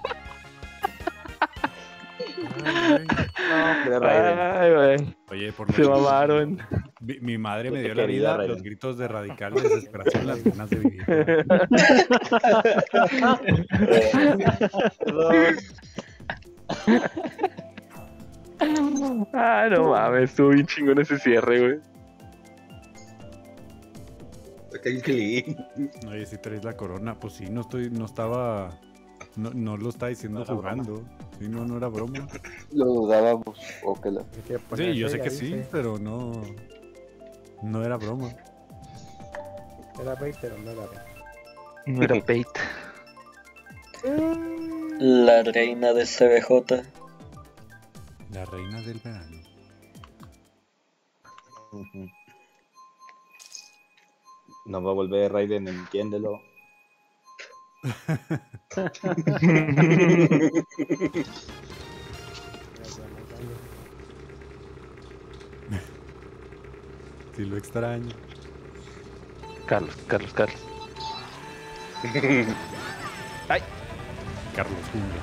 Ay, güey. Oye, por Se lo que mamaron. mi madre me Yo te dio la quería, vida, Raiden. los gritos de radical, de desesperación, las ganas de vivir. Ah, no mames, estuvo bien chingón ese cierre, güey. Saca el clean. Oye, si traes la corona, pues sí, no estaba, no lo está diciendo jugando. Sí, no era broma. Lo dudábamos. O que la... Sí, yo sé que sí, pero no era broma. Era bait, pero no era bait. No era bait. La reina de CBJ. La reina del verano. Ujú. No va a volver Raiden, entiéndelo. Sí lo extraño. Carlos. ¡Ay! Carlos Jungla.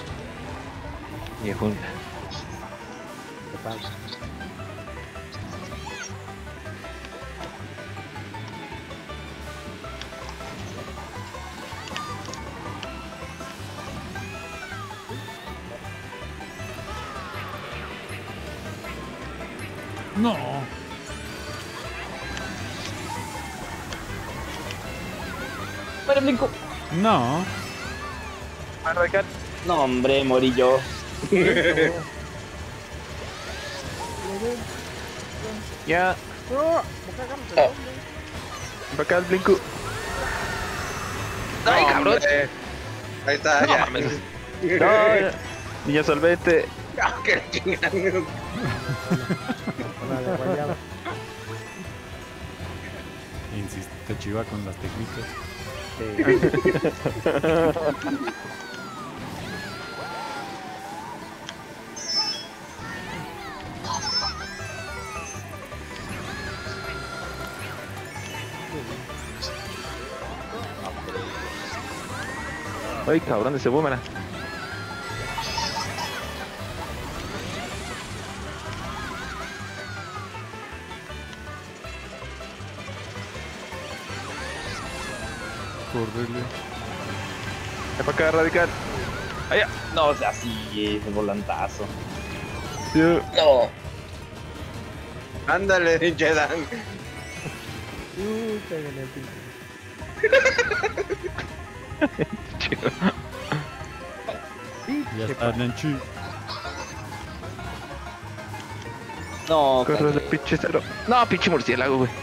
Y jungla. ¿Qué pasa? No. Para brinco. No. Arrancar. No, hombre, morí yo. Ya. ¡No! Para acá el blinco. ¡Ay, cabrón! Hombre. Ahí está, No ya. mames. No, ya. Niño solvente. Ah, qué chingada. Una de guayaba. Insiste Chiva con las técnicas. Ay, cabrón, ese boomerang. córrele. Ven para acá, Radical. Allá. No, o sea, sí, ese volantazo. No. Ándale, Jedan. Te gané el pinche. Ya está, Nanchi. No, Corre el pinche cero. No, pinche murciélago, güey.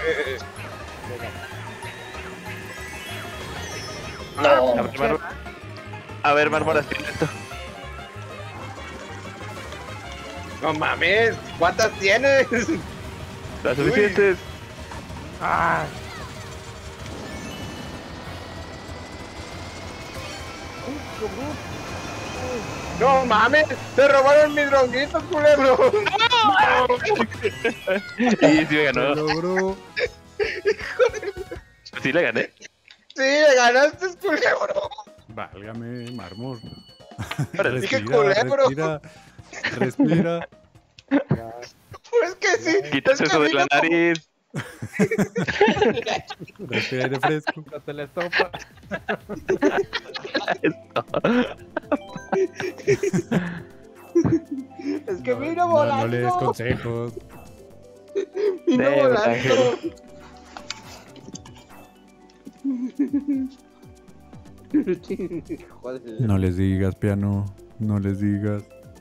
No. A ver, Mármora, estoy lento. No mames, ¿cuántas tienes? Las suficientes. Ah, No mames, se robaron mis dronguitos, culebro. Sí, sí me ganó. Lo logró. Sí le gané. Sí, me ganaste, culebro. Válgame, Mármol. Dije culebro. Respira. Respira. Pues que sí. Quítase es que eso de vino la nariz. Respira aire fresco. no te la estopa. Es que vino No volando. le des consejos. Vino volando. Ángel. Joder. No les digas, piano. No les digas.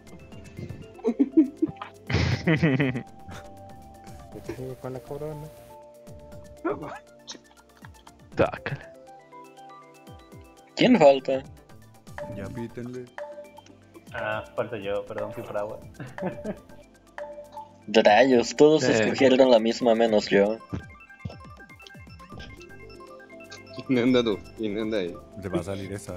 Con la corona. Sácala. ¿Quién falta? Ya pítenle. Ah, falta yo, perdón, fui por agua. Rayos, todos escogieron la misma menos yo. ¿Quién anda tú? ¿Quién anda ahí? Se va a salir esa.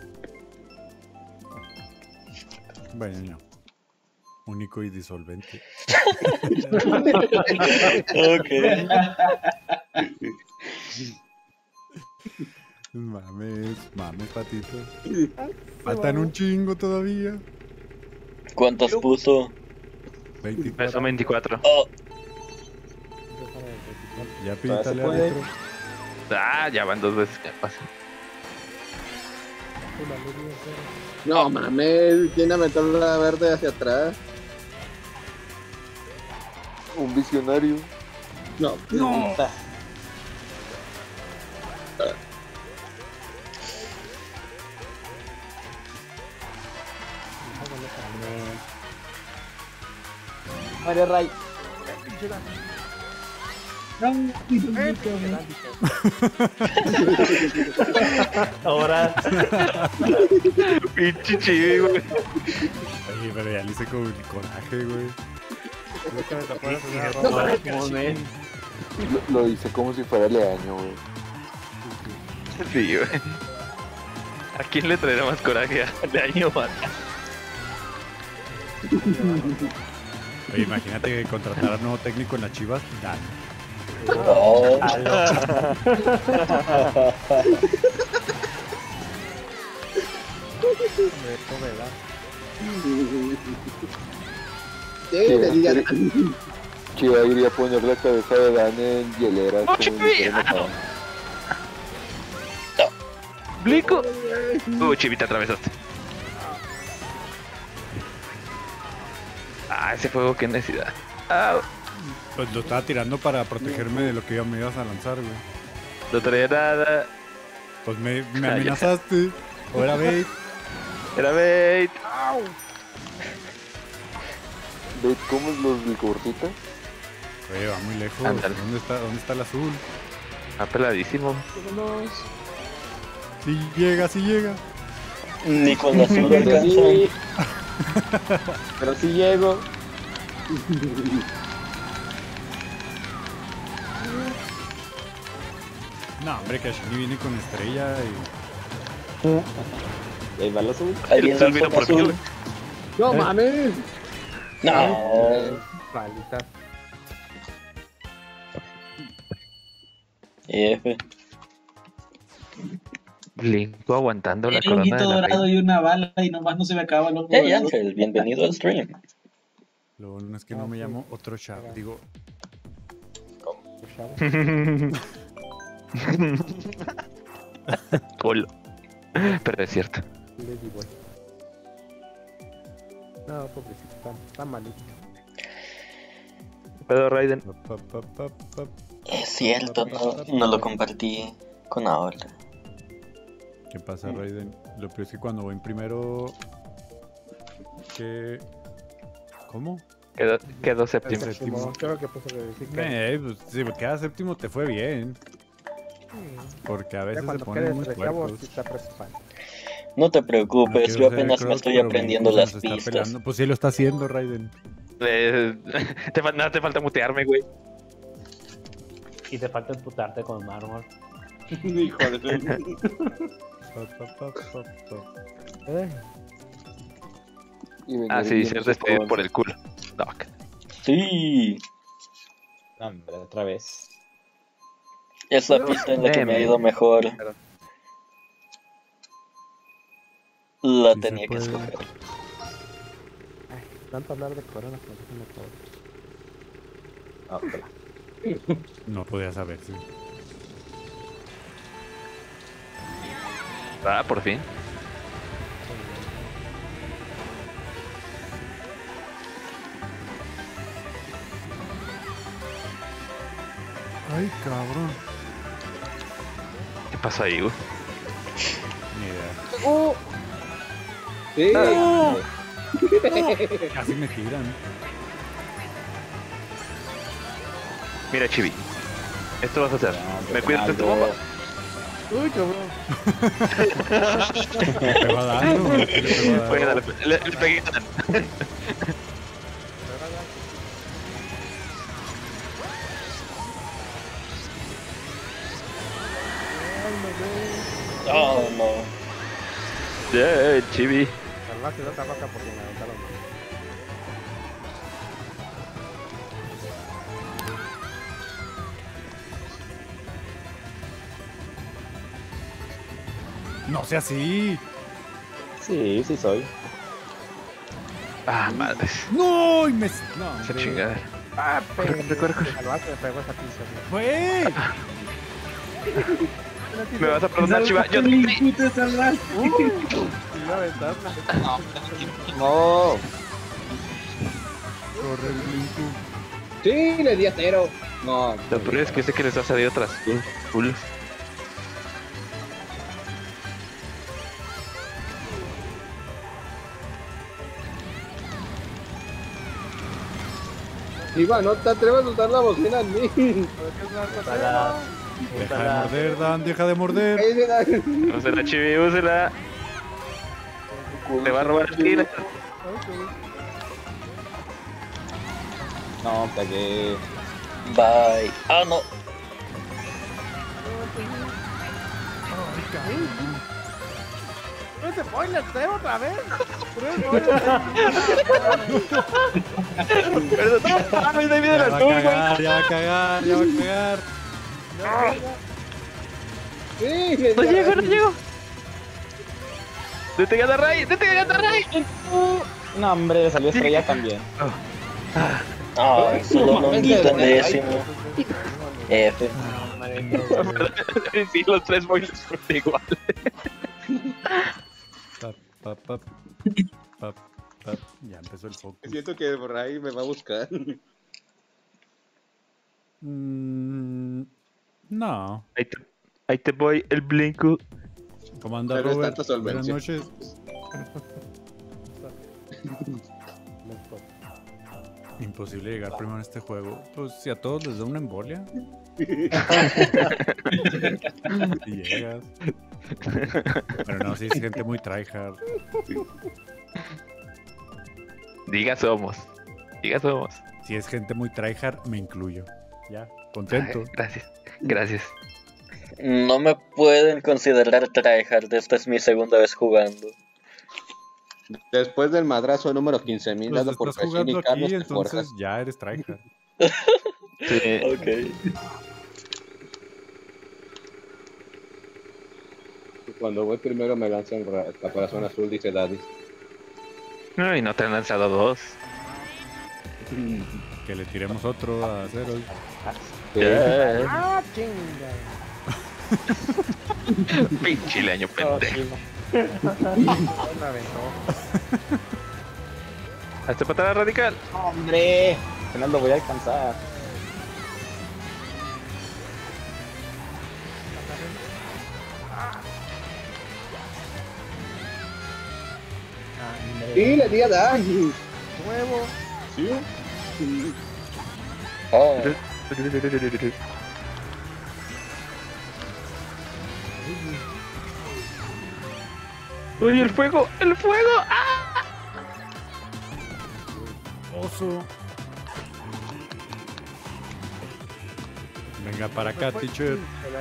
Bueno, único y disolvente. Ok. Mames, patito. Faltan un chingo todavía. ¿Cuántos puso? 24. Son 24. Oh, Ya píntale puede. adentro. Ah, ya van 2 veces que pasa. No mames, ¿quién aventó la verde hacia atrás? Un visionario. No. Mario Ray. Ahora, Pinche chivi, güey. Oye, pero ya le hice con coraje, güey. Lo hice como si fuera leaño, güey. Sí, güey. ¿A quién le traerá más coraje? ¿De año más? Oye, imagínate contratar a nuevo técnico en las Chivas. Dan. oh. Chiva iría a poner la cabeza de Dan en hieleras. ¡Oh, como si fuera una ¡Blico! Chivita, atravesaste. Ah, ese fuego, qué necesidad. Ah, Pues lo estaba tirando para protegerme de lo que me ibas a lanzar, güey. no traía nada. Pues me amenazaste. O era bait. Era bait. ¿Ves cómo es los licurcitas? Oye, va muy lejos. Ándale. ¿Dónde está el azul? Está peladísimo. Sí llega, sí llega. Ni con la azul Pero alcanzan. sí. Pero sí llego. No, hombre, que Ashini viene con estrella y... Y ahí va el azul. Alguien El azul lanzó vino un por ti, azul. güey. No mames. No. Palita. F. Blinco aguantando la El honguito corona de la dorado reina. y una bala y nomás no se me acaba el hongo Hey dorado. Ángel, bienvenido al stream. Lo bueno es que no me llamo otro chavo. Digo, Culo. Pero es cierto. Lady Boy. No, pobrecito, está malito. Pero Raiden. Es cierto, no lo compartí con ahora. ¿Qué pasa, Raiden? Lo peor es que cuando voy en primero... ¿Qué? ¿Cómo? Quedó séptimo. Séptimo. Creo que puso que decir que Pues, si quedas séptimo te fue bien. Porque a veces se cuando ponen quedes muy treceavo puercos. sí está preocupante. No te preocupes, quiero yo ser el apenas me Croc, estoy pero aprendiendo Blinko las se nos está pistas. peleando. Pues sí lo está haciendo, Raiden. Nada te falta mutearme, güey. Y te falta emputarte con mármol. Hijo de... Y venir Ah, sí, bien ser despedido por el culo. Doc. Sí, No, hombre, otra vez. es la pista en la que me ha ido mejor. La Sí se tenía que puede. escoger. Tanto hablar de corona, pues déjenme todo. Ah, espera. No podía saber, sí. Ah, por fin. Ay, cabrón. ¿Qué pasa ahí, güey? Ni idea. Sí. Casi me tiran. Mira, Chibi. Esto vas a hacer. No, ¿Me cuidas de tu Ronaldo. bomba? Uy, cabrón. Me va dando. Me va Oye, dando. dale, le pegué. Oh, no. Yeah, Chibi. Salvaste de otra roca porque me aventaron. No sea así. Sí, sí soy. Ah, madres. No, y me. No, Esa hombre. chingada. Ah, Corre, corre, corre. Salvaste, me pegó esa pinza. Fue. Me vas a preguntar, Chiva. Yo Iba a aventarla. No. Corre el Blinko. Sí, le di a cero. No. Lo peor es que sé que les va a salir otras culos. Iván, no te atrevas a usar la bocina en mí. Para... Deja de morder, Dan, deja de morder. Úsela, Chibi, úsela. Te va a robar el tiro. No, cagué. Bye. Ah, no. ¡No se spoiler, otra vez! Perdón, no, me da miedo Ya la va a tumba. cagar, ya va a cagar, ya va a cagar. Sí, le No di a llego, no llego. Detengan a Ray, detengan a Ray. No, hombre, salió estrella también. Ay, solo longuito en décimo. F. Sí, los tres boilers fueron igual. Pap, pap, pap, pap, pap. Ya empezó el focus. Siento que por ahí me va a buscar. No. Ahí te voy el Blinko. ¿Cómo anda, Pero es Robert? tanta solvencia. Buenas noches. Imposible llegar primero en este juego. Pues si a todos les da una embolia. Y llegas. Pero no, si es gente muy tryhard. Diga somos. Diga somos. Si es gente muy tryhard, me incluyo. Ya, contento. Ay, gracias. Gracias. No me pueden considerar tryhard, esta es mi segunda vez jugando. Después del madrazo número 15.000 Pues dado por estás Cachín y jugando Carlos, aquí, te entonces forjas. ya eres tryhard. Sí. Ok. Cuando voy primero me lanzan caparazón azul, dice Daddy. No, y no te han lanzado dos. Que le tiremos otro a Zero. Yeah. ¡Ah, chinga! Pinche leño pendejo. Me aventó. Hazte patada radical. ¡Hombre! Que no lo voy a alcanzar. Sí, le di a daño. Huevo. ¿Sí? Oh, ¡Uy, el fuego! ¡El fuego! ¡Ah! Oso. Venga para acá, teacher.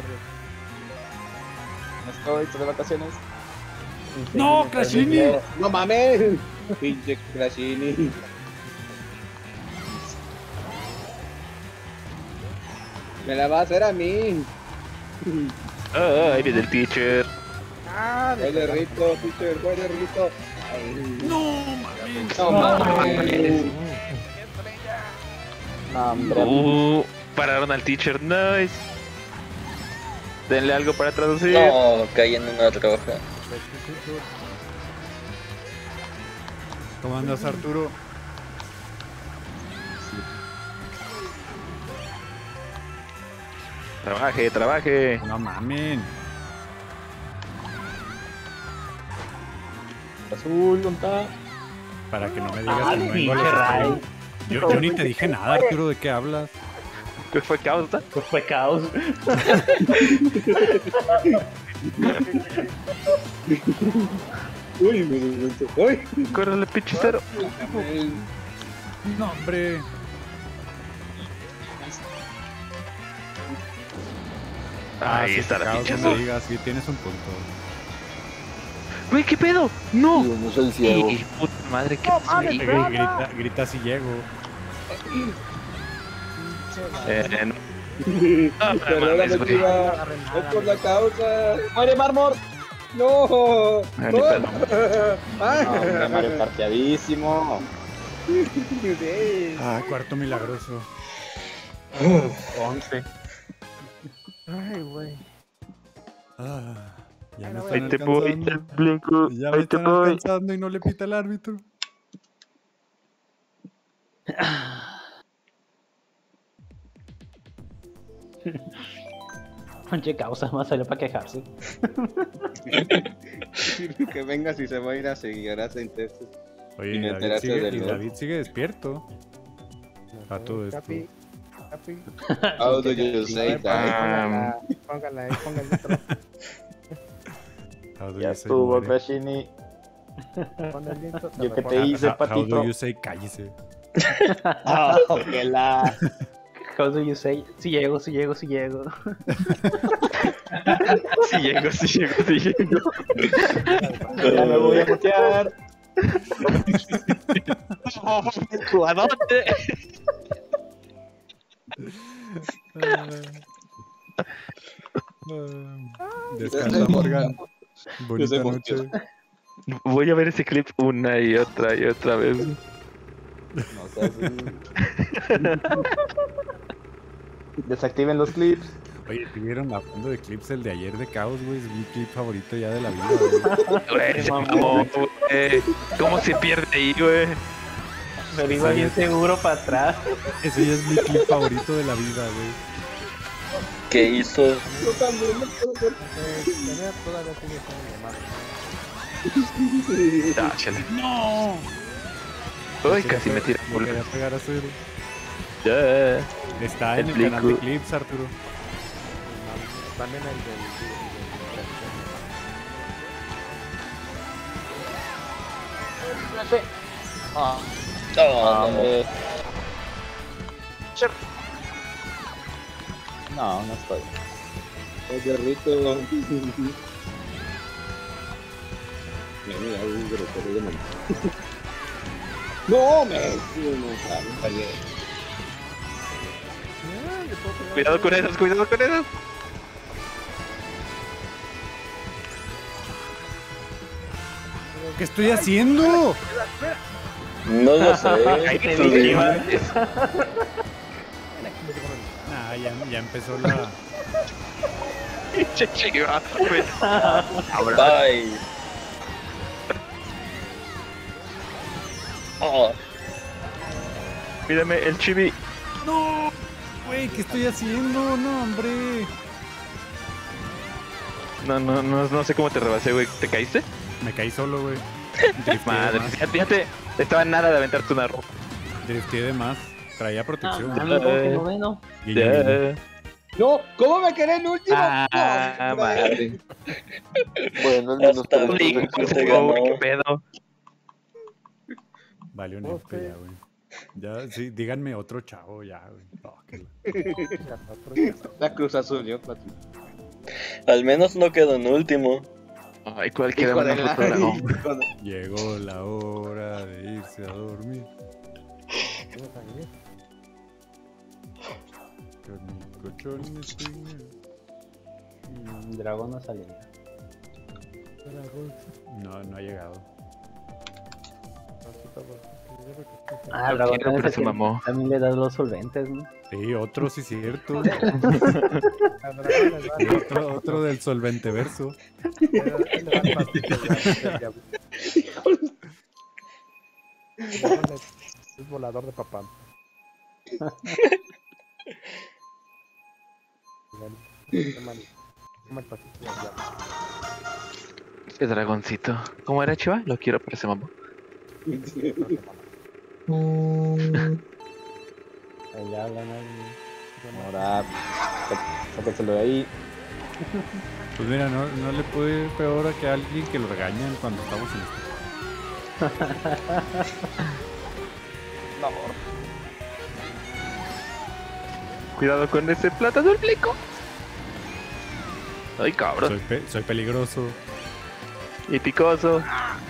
No estoy de vacaciones. ¡No, Crashini! No mames. Pinche Crashini. Me la va a hacer a mí. ¡Ah! Ahí viene el teacher. Voy de rito, teacher, voy de rito. Ay, ¡No, mami! no mames. No, hombre. Pararon al teacher. Nice. Denle algo para traducir. no, caí en una roja. ¿Cómo andas, Arturo? Trabaje, trabaje. No mamen. Azul, ¿dónde está? Para que no me digas que no vengo a los Ray. streams. Yo ni te dije nada, Arturo, ¿de qué hablas? ¿Qué fue causa? Pues fue caos. Uy, me desmontó. Uy. Córrele, pichicero. No, hombre. Ahí sí, está la caos, pinche no me azul. digas, sí, tienes un punto. Güey, ¿qué pedo? ¡No! Yo no soy ciego. Y puta madre, ¿qué pasó ahí? Grita si llego. No. Perdóname, mames, güey. chiva. Es por la causa. ¡Muere, Marmor! No. Ah, ni pedo. Ay. No, hombre, Mario parteadísimo. Ah, cuarto milagroso. 11. Ay, güey. Ah, ya me Ahí están te voy, alcanzando. el blanco. Ya me Ahí te están voy. alcanzando y no le pita el árbitro. Ponche causa, más salió para quejarse. Que venga si se va a ir a seguir a sentencias. Oye, Y me David enteraste sigue, del y gol. David sigue despierto. A todo esto. Capi. Capi. How do you say that? Póngala ahí, ponga el otro. How do Ya you say estuvo, muere? Crashini. Pon el viento. Yo que te How- hice, how do patito. you say cállese? Ah, que la... How do you say? Si llego, si llego, si llego. Sí llego, sí llego, sí llego. Ya me voy a mutear. ¿A dónde? Descansa, Morgan. Bonita noche. Voy a ver ese clip una y otra vez. No sé si... Desactiven los clips. Oye, ¿vieron hablando de clips el de ayer de Caos, güey? Es mi clip favorito ya de la vida, güey. Güey, se mamó, güey. ¿Cómo se pierde ahí, güey? Me iba bien seguro para atrás. Ese ya es mi clip favorito de la vida, güey. ¿Qué hizo? Tenía todavía sigue siendo de más. Dáchale. ¡No! Uy, casi me tira Me quería pegar a cero. Ya. Está en El el canal de Blico. clips, Arturo. También el del. Ah, No, no. hombre. No, no estoy. Oye, Rito. Mira, no, me. No, fallé. Cuidado con esas, cuidado con esas. ¿Qué estoy haciendo? No lo sé. Ahí te tú, dije, Chivas. Ya empezó la... Chiva, güey. Bye. Oh, Mírame el chibi. No, güey, ¿qué estoy haciendo? No, hombre. No sé cómo te rebasé, güey. ¿Te caíste? Me caí solo, güey. Madre, fíjate. Estaba en nada de aventarte una ropa. Drifté de más. Traía protección. Amigo, que noveno. Guiño. No, ¿cómo me quedé en último? Ah, madre. Bueno, al menos hasta para el el Link se ganó. ¿Qué pedo? Vale, un F ya, güey. Ya, sí, díganme otro chavo ya, güey. Oh, La Cruz Azul, yo, Pati. Al menos no quedó en último. Ay, ¿cuál queda Hijo una de la- foto dragón? hijo de- Llegó la hora de irse a dormir. Con mi colchón estoy- Dragón no salió. No ha llegado. Ah, Dragón Quiero, pero también, se mamó. también le das los solventes, ¿no? Sí, otro sí cierto. otro del solvente verso. Es volador de papá. Ese dragoncito. ¿Cómo era, Chiva? Lo quiero, pero se mamó. Allá hablan ahí. Ahora, sáquenselo de ahí. Pues mira, no le puede ir peor a que a alguien que lo regañan cuando estamos en esto. Cuidado con ese plata del blico. Ay, cabrón. Soy peligroso. Y picoso.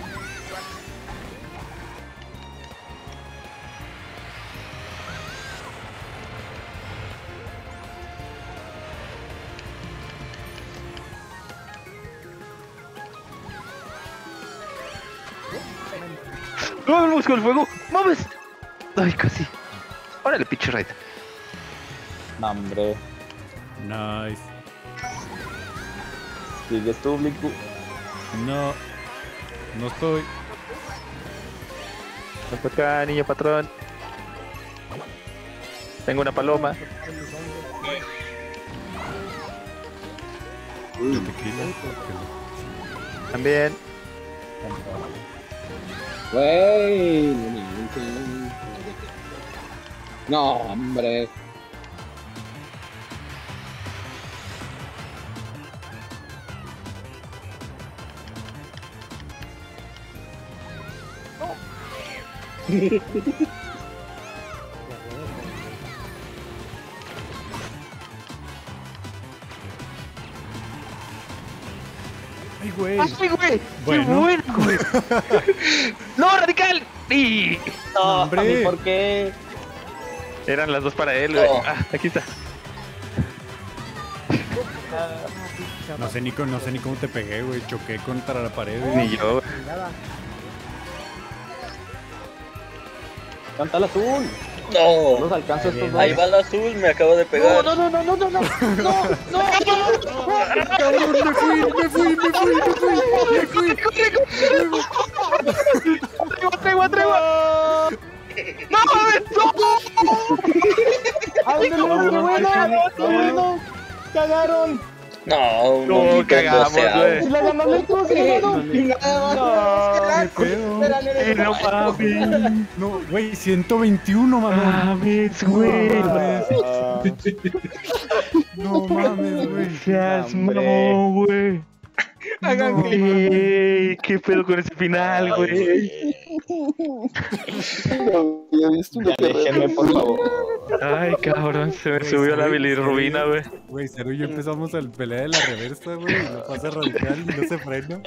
¡No, el músculo del fuego! ¡Mames! Ay, casi. Órale, pinche raid. No, hombre. Nice. Sigues tú, Bliku. No estoy. Ven por acá, niño patrón. Tengo una paloma. Yo tequila. También. Wey, no, hombre. Ay, güey. ¡Ay, güey! Bueno. ¡Qué bueno, güey! ¡No, radical! ¡Y! No, hombre. ¿por qué? Eran las dos para él, güey. Oh. Ah, aquí está. No sé ni cómo te pegué, güey. Choqué contra la pared. Ni yo. Canta el azul. No. Los alcanzo estos dos. Ahí va el azul, me acabo de pegar. No. Cabrón, me fui. ¡Tregua! ¡No, mames! ¡No! ¡Cagaron! No, un No, honguito cagamos, doceavo. güey. ¡La ganó el Cruz! ¿Qué pedo? No mames. No, güey, 121, mamón. Mames, güey. No mames, güey. Seas Hombre. no, güey. Hagan Ey, ¿qué pedo con ese final, güey? No había visto una Ya déjenme, por favor. Ay, cabrón, se me subió la bilirrubina, güey. Güey, Cero y yo empezamos al pelea de la reversa, güey. Y no pasa radical y no se frena.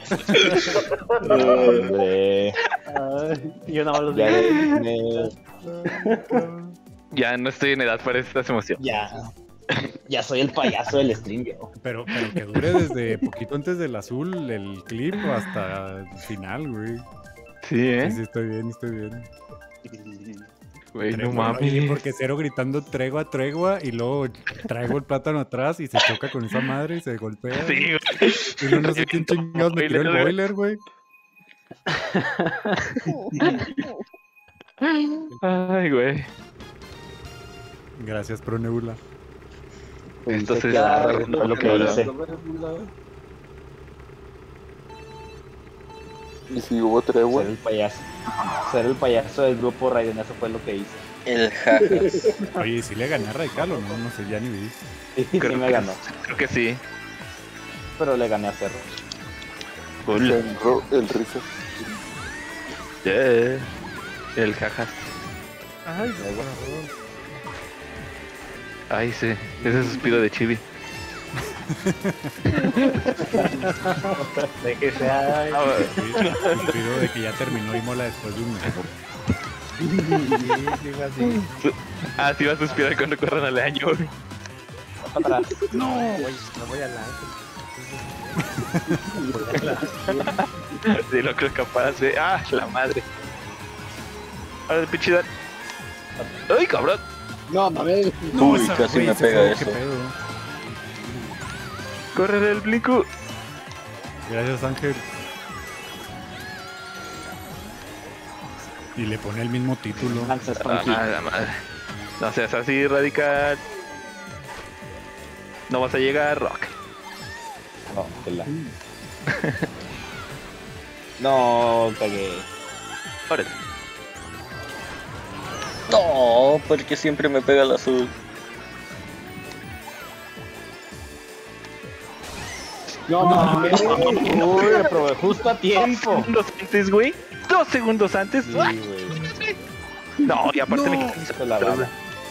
Hombre. Ay, yo nada más los Ya digo. déjenme. Ya no estoy en edad para estas emociones. Ya soy el payaso del stream, yo. Pero que dure desde poquito antes del azul el clip hasta el final, güey. Sí, ¿eh? Sí, estoy bien. Güey, no Tregua, oye, mames. porque Cero gritando tregua, tregua, y luego traigo el plátano atrás y se choca con esa madre y se golpea. Sí, güey. güey. Y luego no sé quién chingados me tiró el boiler, güey. Ay, güey. Gracias, Pro Nebula. Entonces, Fue lo que hice. Y si hubo tregua. Ser el payaso. Ser el payaso del grupo Raiden, eso fue lo que hice. El jajas. Oye, ¿sí le gané a Radical o no? No sé, ya ni vi. Sí, sí me ganó. Creo que sí. Pero le gané a Cerro. El rizo. Yeah. El jajas. Ay, Ay, sí. Ese suspiro de Chibi. De que sea. Suspiro de que ya terminó y mola después de un mes. Ah, sí va a suspirar cuando corran al año. Atrás. no, güey, no voy al ángel. Sí, no creo capaz de. ¡Ah, la madre! Ahora, pinche Dan. ¡Ay, cabrón! No, mames. Uy, esa- casi güey, me ese pega juego, eso. qué pedo. ¡Corre el Blinko! Gracias, Ángel. Y le pone el mismo título. Lanzas Ah, Funky. la madre. No seas así, Radical. No vas a llegar, Rock. No, que la. No, pegué. Órale. No, porque siempre me pega el azul. No, mames. Uy, lo probé justo a tiempo. 2 segundos antes, güey. 2 segundos antes. Sí, ¡Ay! güey. No, y aparte me quitan Esto es la bala.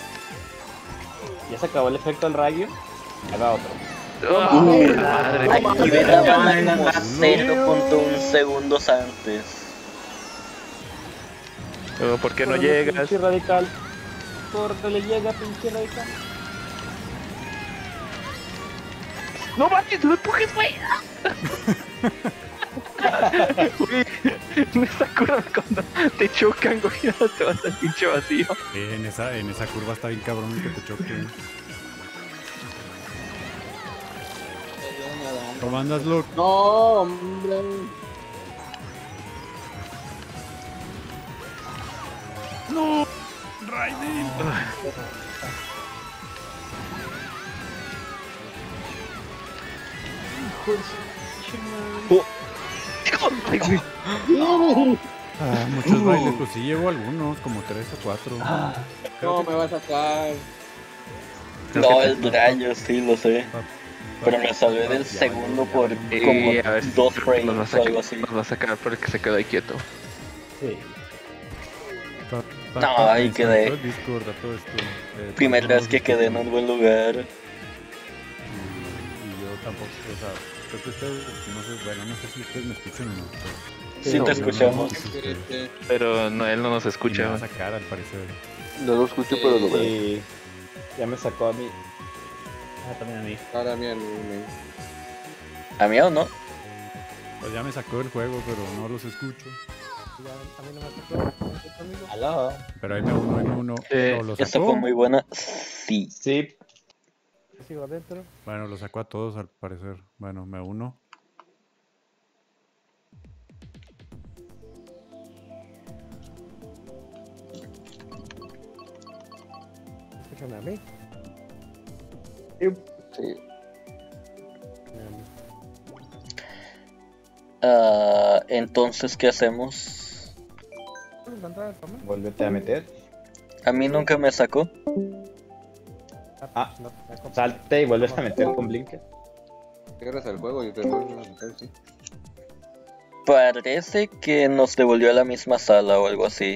Ya se acabó el efecto del rayo. Haga otro. Madre. Aquí me daban como 0.1 segundos antes. ¿Por qué no llegas? Pinche radical. ¿Por qué le llega, pinche radical? ¡No mames! ¡No empujes, güey! Güey, en esa curva cuando te chocan, güey, no te vas al pinche vacío. En esa curva está bien cabrón que te choque. ¿Cómo andas, Luke? No, hombre. ¡No! ¡Raiden! Ay, güey. Ah, muchos bailes, pues sí llevo algunos, como 3 o 4. No, me va a sacar. No, el rayo, sí, lo sé. Pero me salvé del segundo por como A ver si 2 nos va a frames o algo sacar, así. nos va a sacar porque se quedó ahí quieto. Sí. No, ahí quedé. El Discord, a todo esto. Primera vez que quedé quedé en un buen lugar. Y yo tampoco, o sea, creo que ustedes, no sé, bueno, no sé si ustedes me escuchan o no. Sí, pero te yo no- escuchamos. Pero no, él no nos Y me escucha. va a güey. sacar, al parecer. No lo escucho, pero lo veo. Sí. Ya me sacó a mí. Ah, también a mí. Ahora bien, ¿A mí o no? Pues ya me sacó del juego, pero no los escucho. a mí no me sacó. Aló. Pero ahí me uno. ¿O lo Esta sacó? fue muy buena. Sí. Sí. Sigo adentro. Bueno, lo sacó a todos, al parecer. Bueno, me uno. Escúchame a mí. Sí. Entonces, ¿qué hacemos? Vuélvete a meter. A mí nunca me sacó. Ah, salte y vuelves a meter con Blinker. Cierras el juego y te vuelves a meter, sí. Parece que nos devolvió a la misma sala o algo así.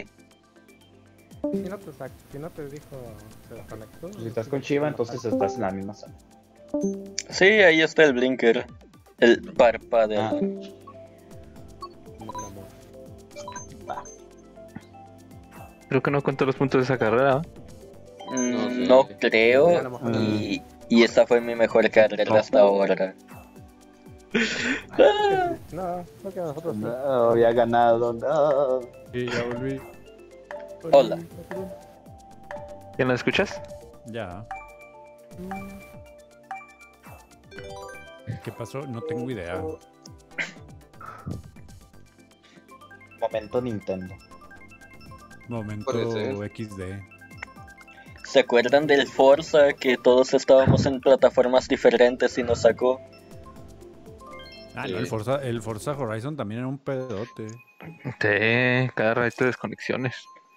Si no te dijo, se desconectó. Si estás con Chiva, entonces estás en la misma sala. Sí, ahí está el blinker. El parpadeo. Ah. Creo que no cuento los puntos de esa carrera. No creo. Y esta fue mi mejor carrera hasta ahora. No queda nosotros. No, había ganado, no. Sí, ya volví. Hola. ¿Ya nos escuchas? Ya. ¿Qué pasó? No tengo idea. Momento Nintendo. Momento Puede ser. XD. ¿Se acuerdan del Forza que todos estábamos en plataformas diferentes y nos sacó? Ah, no, el Forza Horizon también era un pedote. Sí, cada rato de desconexiones.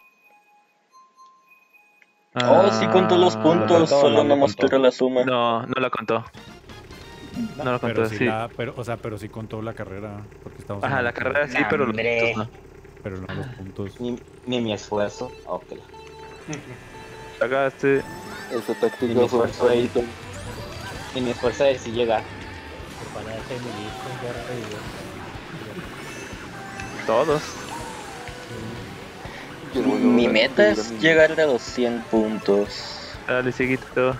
Oh, sí contó los puntos, contó, solo no no lo mostró contó. la suma. No, no la contó. No la contó, Pero sí, sí. pero sí contó la carrera. Porque estamos Ajá, en la el- carrera sí, pero los Hombre. puntos Pero no los puntos. Ni mi esfuerzo. Ok. no. Sacaste. Esa Ni mi táctica fue esfuerzo de bonita. Ni mi esfuerzo de sí llegar. Para ese milito, ya revivió. Todos. Y el bueno Mi era- meta era es mi- llegar a los 100 puntos. Dale, seguito.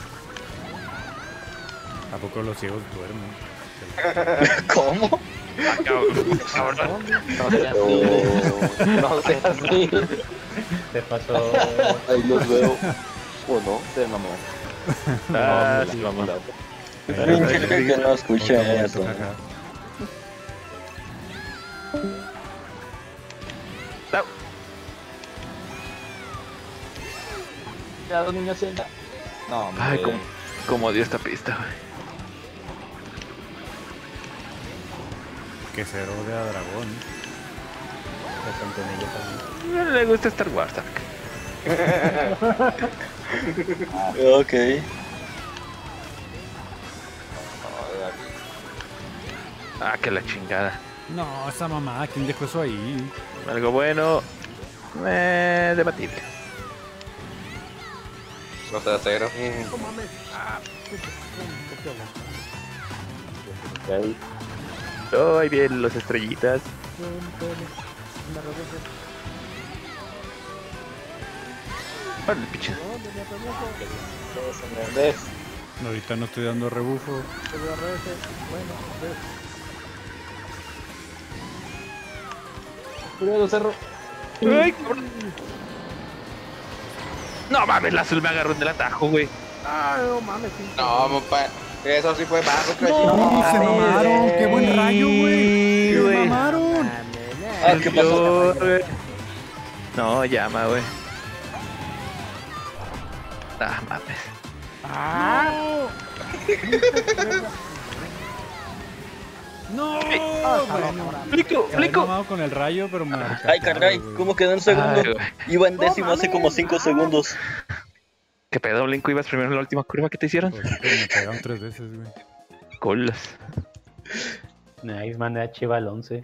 ¿A poco los ciegos duermen? ¿Cómo? No seas así. No seas así. Se pasó. Ahí los veo. ¿O no? Se mamó. Ah, No, sí, la- mamá. la- Pinche que no escuché eso. Ajá. Cuidado, niño Zelda. No, hombre. Ay, como odio esta pista, güey. Que se rodea a dragón. No le gusta Star Wars, Ark. Ok. Ah, que la chingada. No, esa mamada, ¿quién dejó eso ahí? Algo bueno. Debatible. 2-0. Oh, ahí vienen las estrellitas. Vale, pinche. ¿Ves? Ahorita no estoy dando rebufo. Cuidado, cerro. Ay, cabrón. No mames, la azul me agarró en el atajo, güey. No, mopa. Eso sí fue bajo, ¡No! ¡Se mamaron! ¡Qué buen rayo, güey! ¡Se güey. mamaron! Ah, ¿qué pasó? Güey. No, llama, güey. Ah, mames. ¡No! Flico, flico. Mamado con el rayo, pero me Ay, caray, ¿cómo quedó en segundo? Ay, güey. Iba en décimo hace como 5 segundos. ¿Qué pedo, Blinco? ¿Ibas primero en la última curva que te hicieron? Pues sí, pero me pegaron 3 veces, güey. Colas. Nice, mandé a Chiva al 11.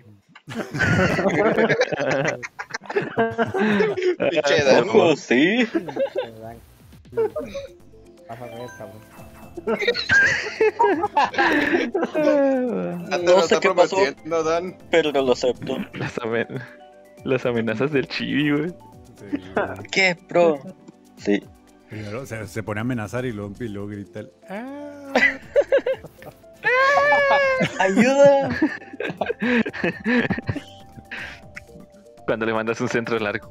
Pinche Dani. Ojo, sí. Vas a ver, cabrón. Ya te No lo sé está qué pasó, prometiendo, Dan. pero no lo acepto. Las amenazas del chibi, güey. Sí, güey. ¿Qué, bro? Sí. Primero se pone a amenazar y luego grita el... ¡Ah! ¡Ayuda! Cuando le mandas un centro largo.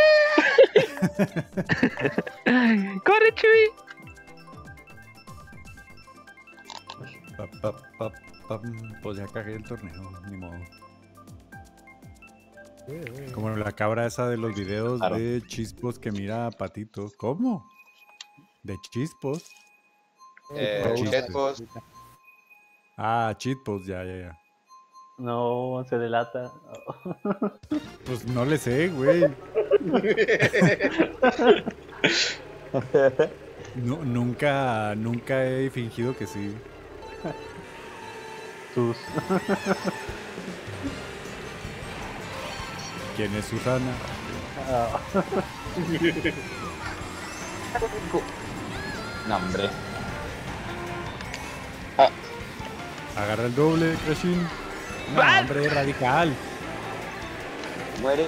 ¡Corre, chibi! Pues ya cagué el torneo, ni modo. Como la cabra esa de los videos Claro. de Chispos que mira a Patito. ¿Cómo? ¿De Chispos? Jetpost. Ah, Cheatpost, ya. No, se delata. Pues no le sé, güey. No, nunca he fingido que sí. Sus. ¿Quién es Susana? No, hombre. Agarra el doble, Crashin. No, hombre, radical. Muere.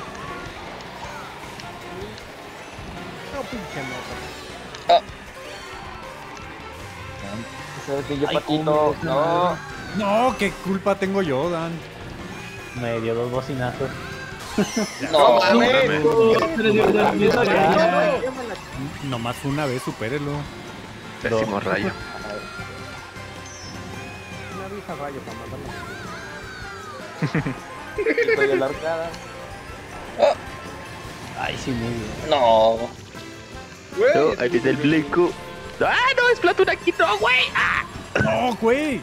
¿Sabes que yo, Patito? No. No, ¿qué culpa tengo yo, Dan? Me dio 2 bocinazos. No, mames. Nomás una vez, supérelo. Pésimo rayo. Una avisa rayo para mandarlo. Estoy la arcada. Ay, sí, muy bien. no. Güey, Ahí viene el blinco. ¡Ah, no! ¡Es Platón aquí! ¡No, güey! ¡Ah! ¡No, güey!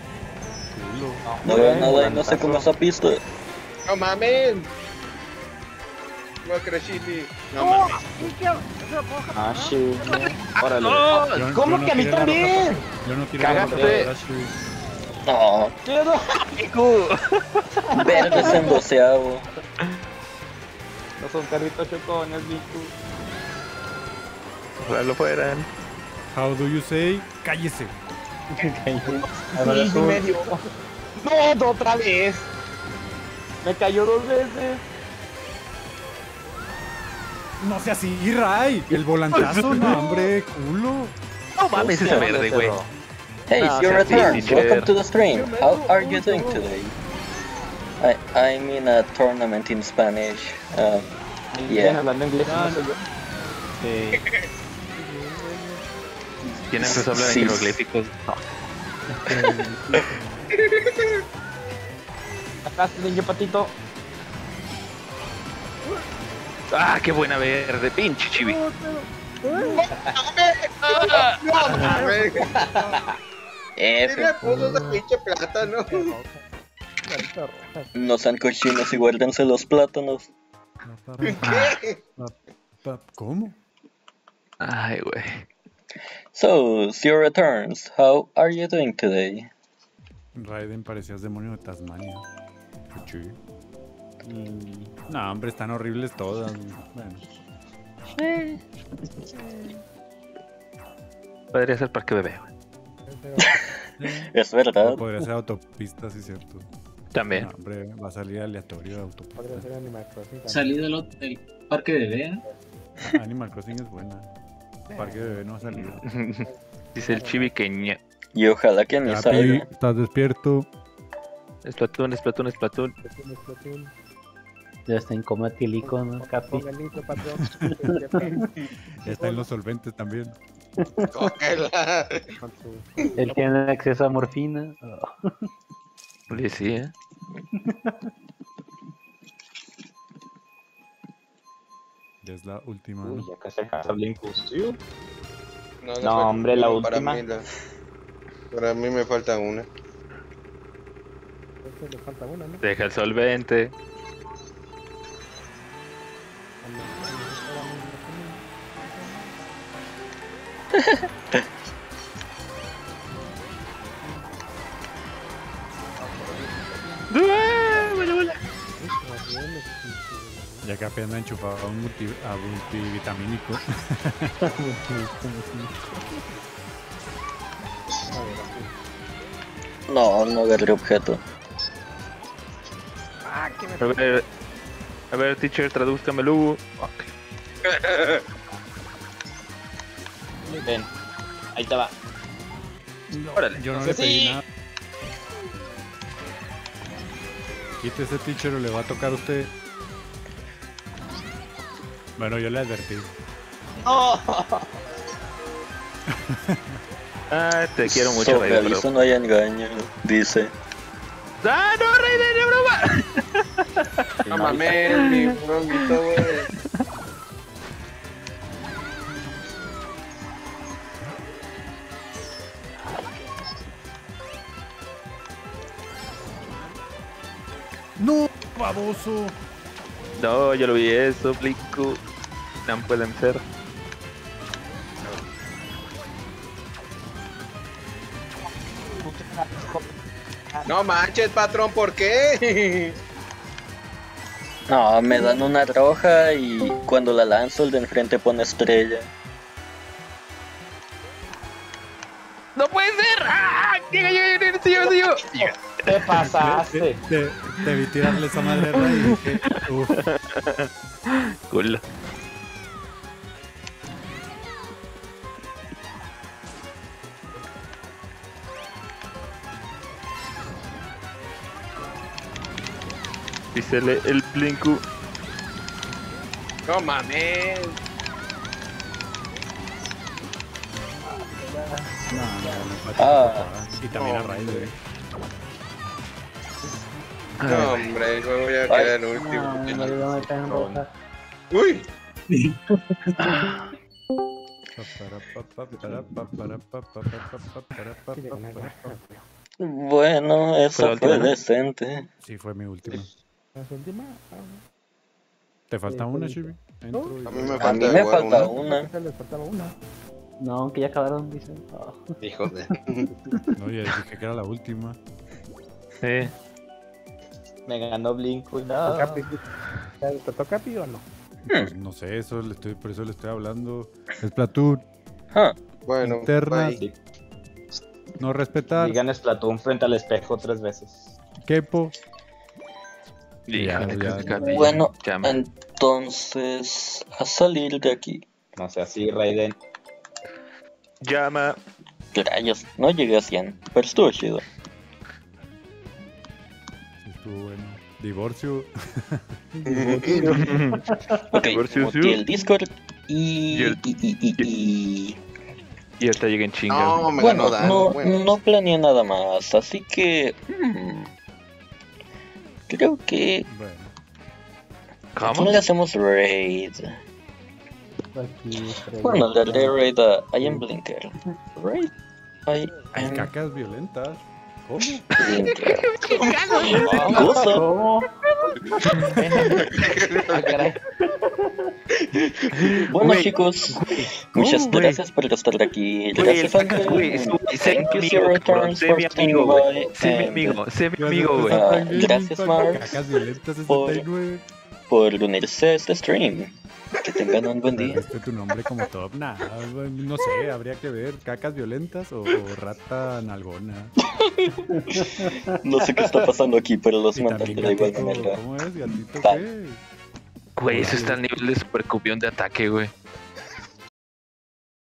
No veo nada y no sé cómo esa pista. no mames. Voy a Crashini. No mames. Ah, sí. Órale. Yo- ¿Cómo yo no que a mí tiré la también? roja. Yo no tiré Cagaste. la roja de Rashi. No, verdes en doceavo. No son carritos chocones, Biku. Ojalá lo fueran. How do you say? Cállese. Sí, medio. No, otra vez. Me cayó 2 veces. No sea así, Ray. El volantazo, no, hombre, culo. No mames, ese verde, güey. Hey, No, your o sea, sí, return. teacher. Welcome to the stream. How are you doing today? I'm in a tournament in Spanish. Están Yeah. hablando inglés, no soy yo. Sí. Tienen que hablar en Sí. jeroglíficos. No. Acá, niño patito. ¡Ah, qué buena verde! ¡Pinche chibi! No mames. F. ¿Quién le puso esa pinche plátano? Carita roja. No sean cochinos y guárdense los plátanos. ¿Qué? ¿Cómo? Ay, güey. So, your returns. How are you doing today? Raiden parecías demonio de Tasmania. Qué chido. No, hombre, están horribles todas. Bueno. Podría ser parque bebé, güey. Es verdad. Podría ser autopista, sí, cierto. También. No, hombre, va a salir aleatorio de autopista. Podría ser Animal Crossing también. Salí del parque de Bea. Animal Crossing es buena. Parque Bebé no ha salido. Dice el chibi que ña. Y ojalá que ni Capi, salga. ¿estás despierto? Es Platón, es Platón, es Platón. Explosión. Ya está en coma tilico, ¿no, Capi? Ponga el intro, patrón. Ya está en los solventes también. Cógela. Con su- Él tiene acceso a morfina. Oh. Oye, sí, ¿eh? Ya es la última. Uy, ¿no? ya casi alcanza Blinko. Sí. No, No, hombre, la última. Para mí me falta una. Este le falta una, ¿no? Deja el solvente. Ya que apenas enchufaba un multivitamínico. No, no agarré objeto. A ver, teacher, tradúzcamelo. Ok. Ven. Ahí te va. Órale. Yo no No le sé pedí si- nada. Quite ese teacher o le va a tocar a usted. Bueno, yo le advertí. Ah, te quiero mucho, Sobre Raiden, aviso pero... no hay engaño, dice. ¡Ah, no, Raiden, de broma! No mames, mi bronquito, güey. ¡No, baboso! No, yo lo vi eso, Blinko. No pueden ser. No manches, patrón, ¿por qué? No, me dan una roja y cuando la lanzo el de enfrente pone estrella. ¡No puede ser! ¡Ah! ¡Llega, yo! Te pasaste. Te vi tirarle esa madre a Ray y dije, uff. Cool. Dice el Blinko. No mames. No, me falta Ah. y también a Raiden. No, hombre, yo voy a quedar el último. No, me olvidó meter en roja. Uy. Bueno, esa fue decente. Sí, fue mi última. Las últimas. ¿Te falta una, Chibi? Entro y- A mí me A falta mí me igual falta una. una. Les faltaba una. No, que ya acabaron, dicen. Oh. Hijos de. No, ya dije que era la última. Sí. Me ganó Blink, ¿Te cuidado. toca Pi? ¿Te toca Pi o no? Pues no sé, por eso le estoy hablando. Splatoon, Ah, Bueno, internas, bye. no respetar, Digan Splatoon frente al espejo 3 veces. Kepo. Híjole, Ya, casi, casi, bueno, ya me- entonces a salir de aquí. No sé, así Raiden. Llama. Rayos, no llegué a 100, pero estuvo chido. Estuvo bueno. Divorcio. Ok, Divorcio, muteé sí. el Discord Y el- Y ahorita lleguen chingas. No, me Bueno, ganó Dan. no, Bueno. no planeé nada más, así que... creo que... Bueno, ¿A ¿Cómo? quién le hacemos raid? Aquí, Bueno, le haré raid a Ian Blinker. Raid I hay am cacas violentas. ¿Cómo? Blinker. Cosa. ¿Cómo? Ah, caray. Bueno, Güey, chicos, muchas güey? gracias por estar aquí. Güey, Gracias, el Ángel. güey, sé Thank you, mi Zero amigo, cabrón, Returns, sé for mi stopping amigo, güey. by. Sé mi And amigo, sé mi Gracias amigo, por güey. estar Ah, aquí, gracias, Pack. Mark. Cacas violentas Por- 69. por unirse a este stream. Que tengan un buen día. Perdiste tu nombre como top. Nah, no sé, habría que ver. ¿Cacas violentas o rata nalgona? No sé qué está pasando aquí, pero los Y mandaste también de igual gatito. manera. ¿Cómo es? ¿Gatito Tal. qué? Güey, eso está al nivel de supercubión de ataque, güey.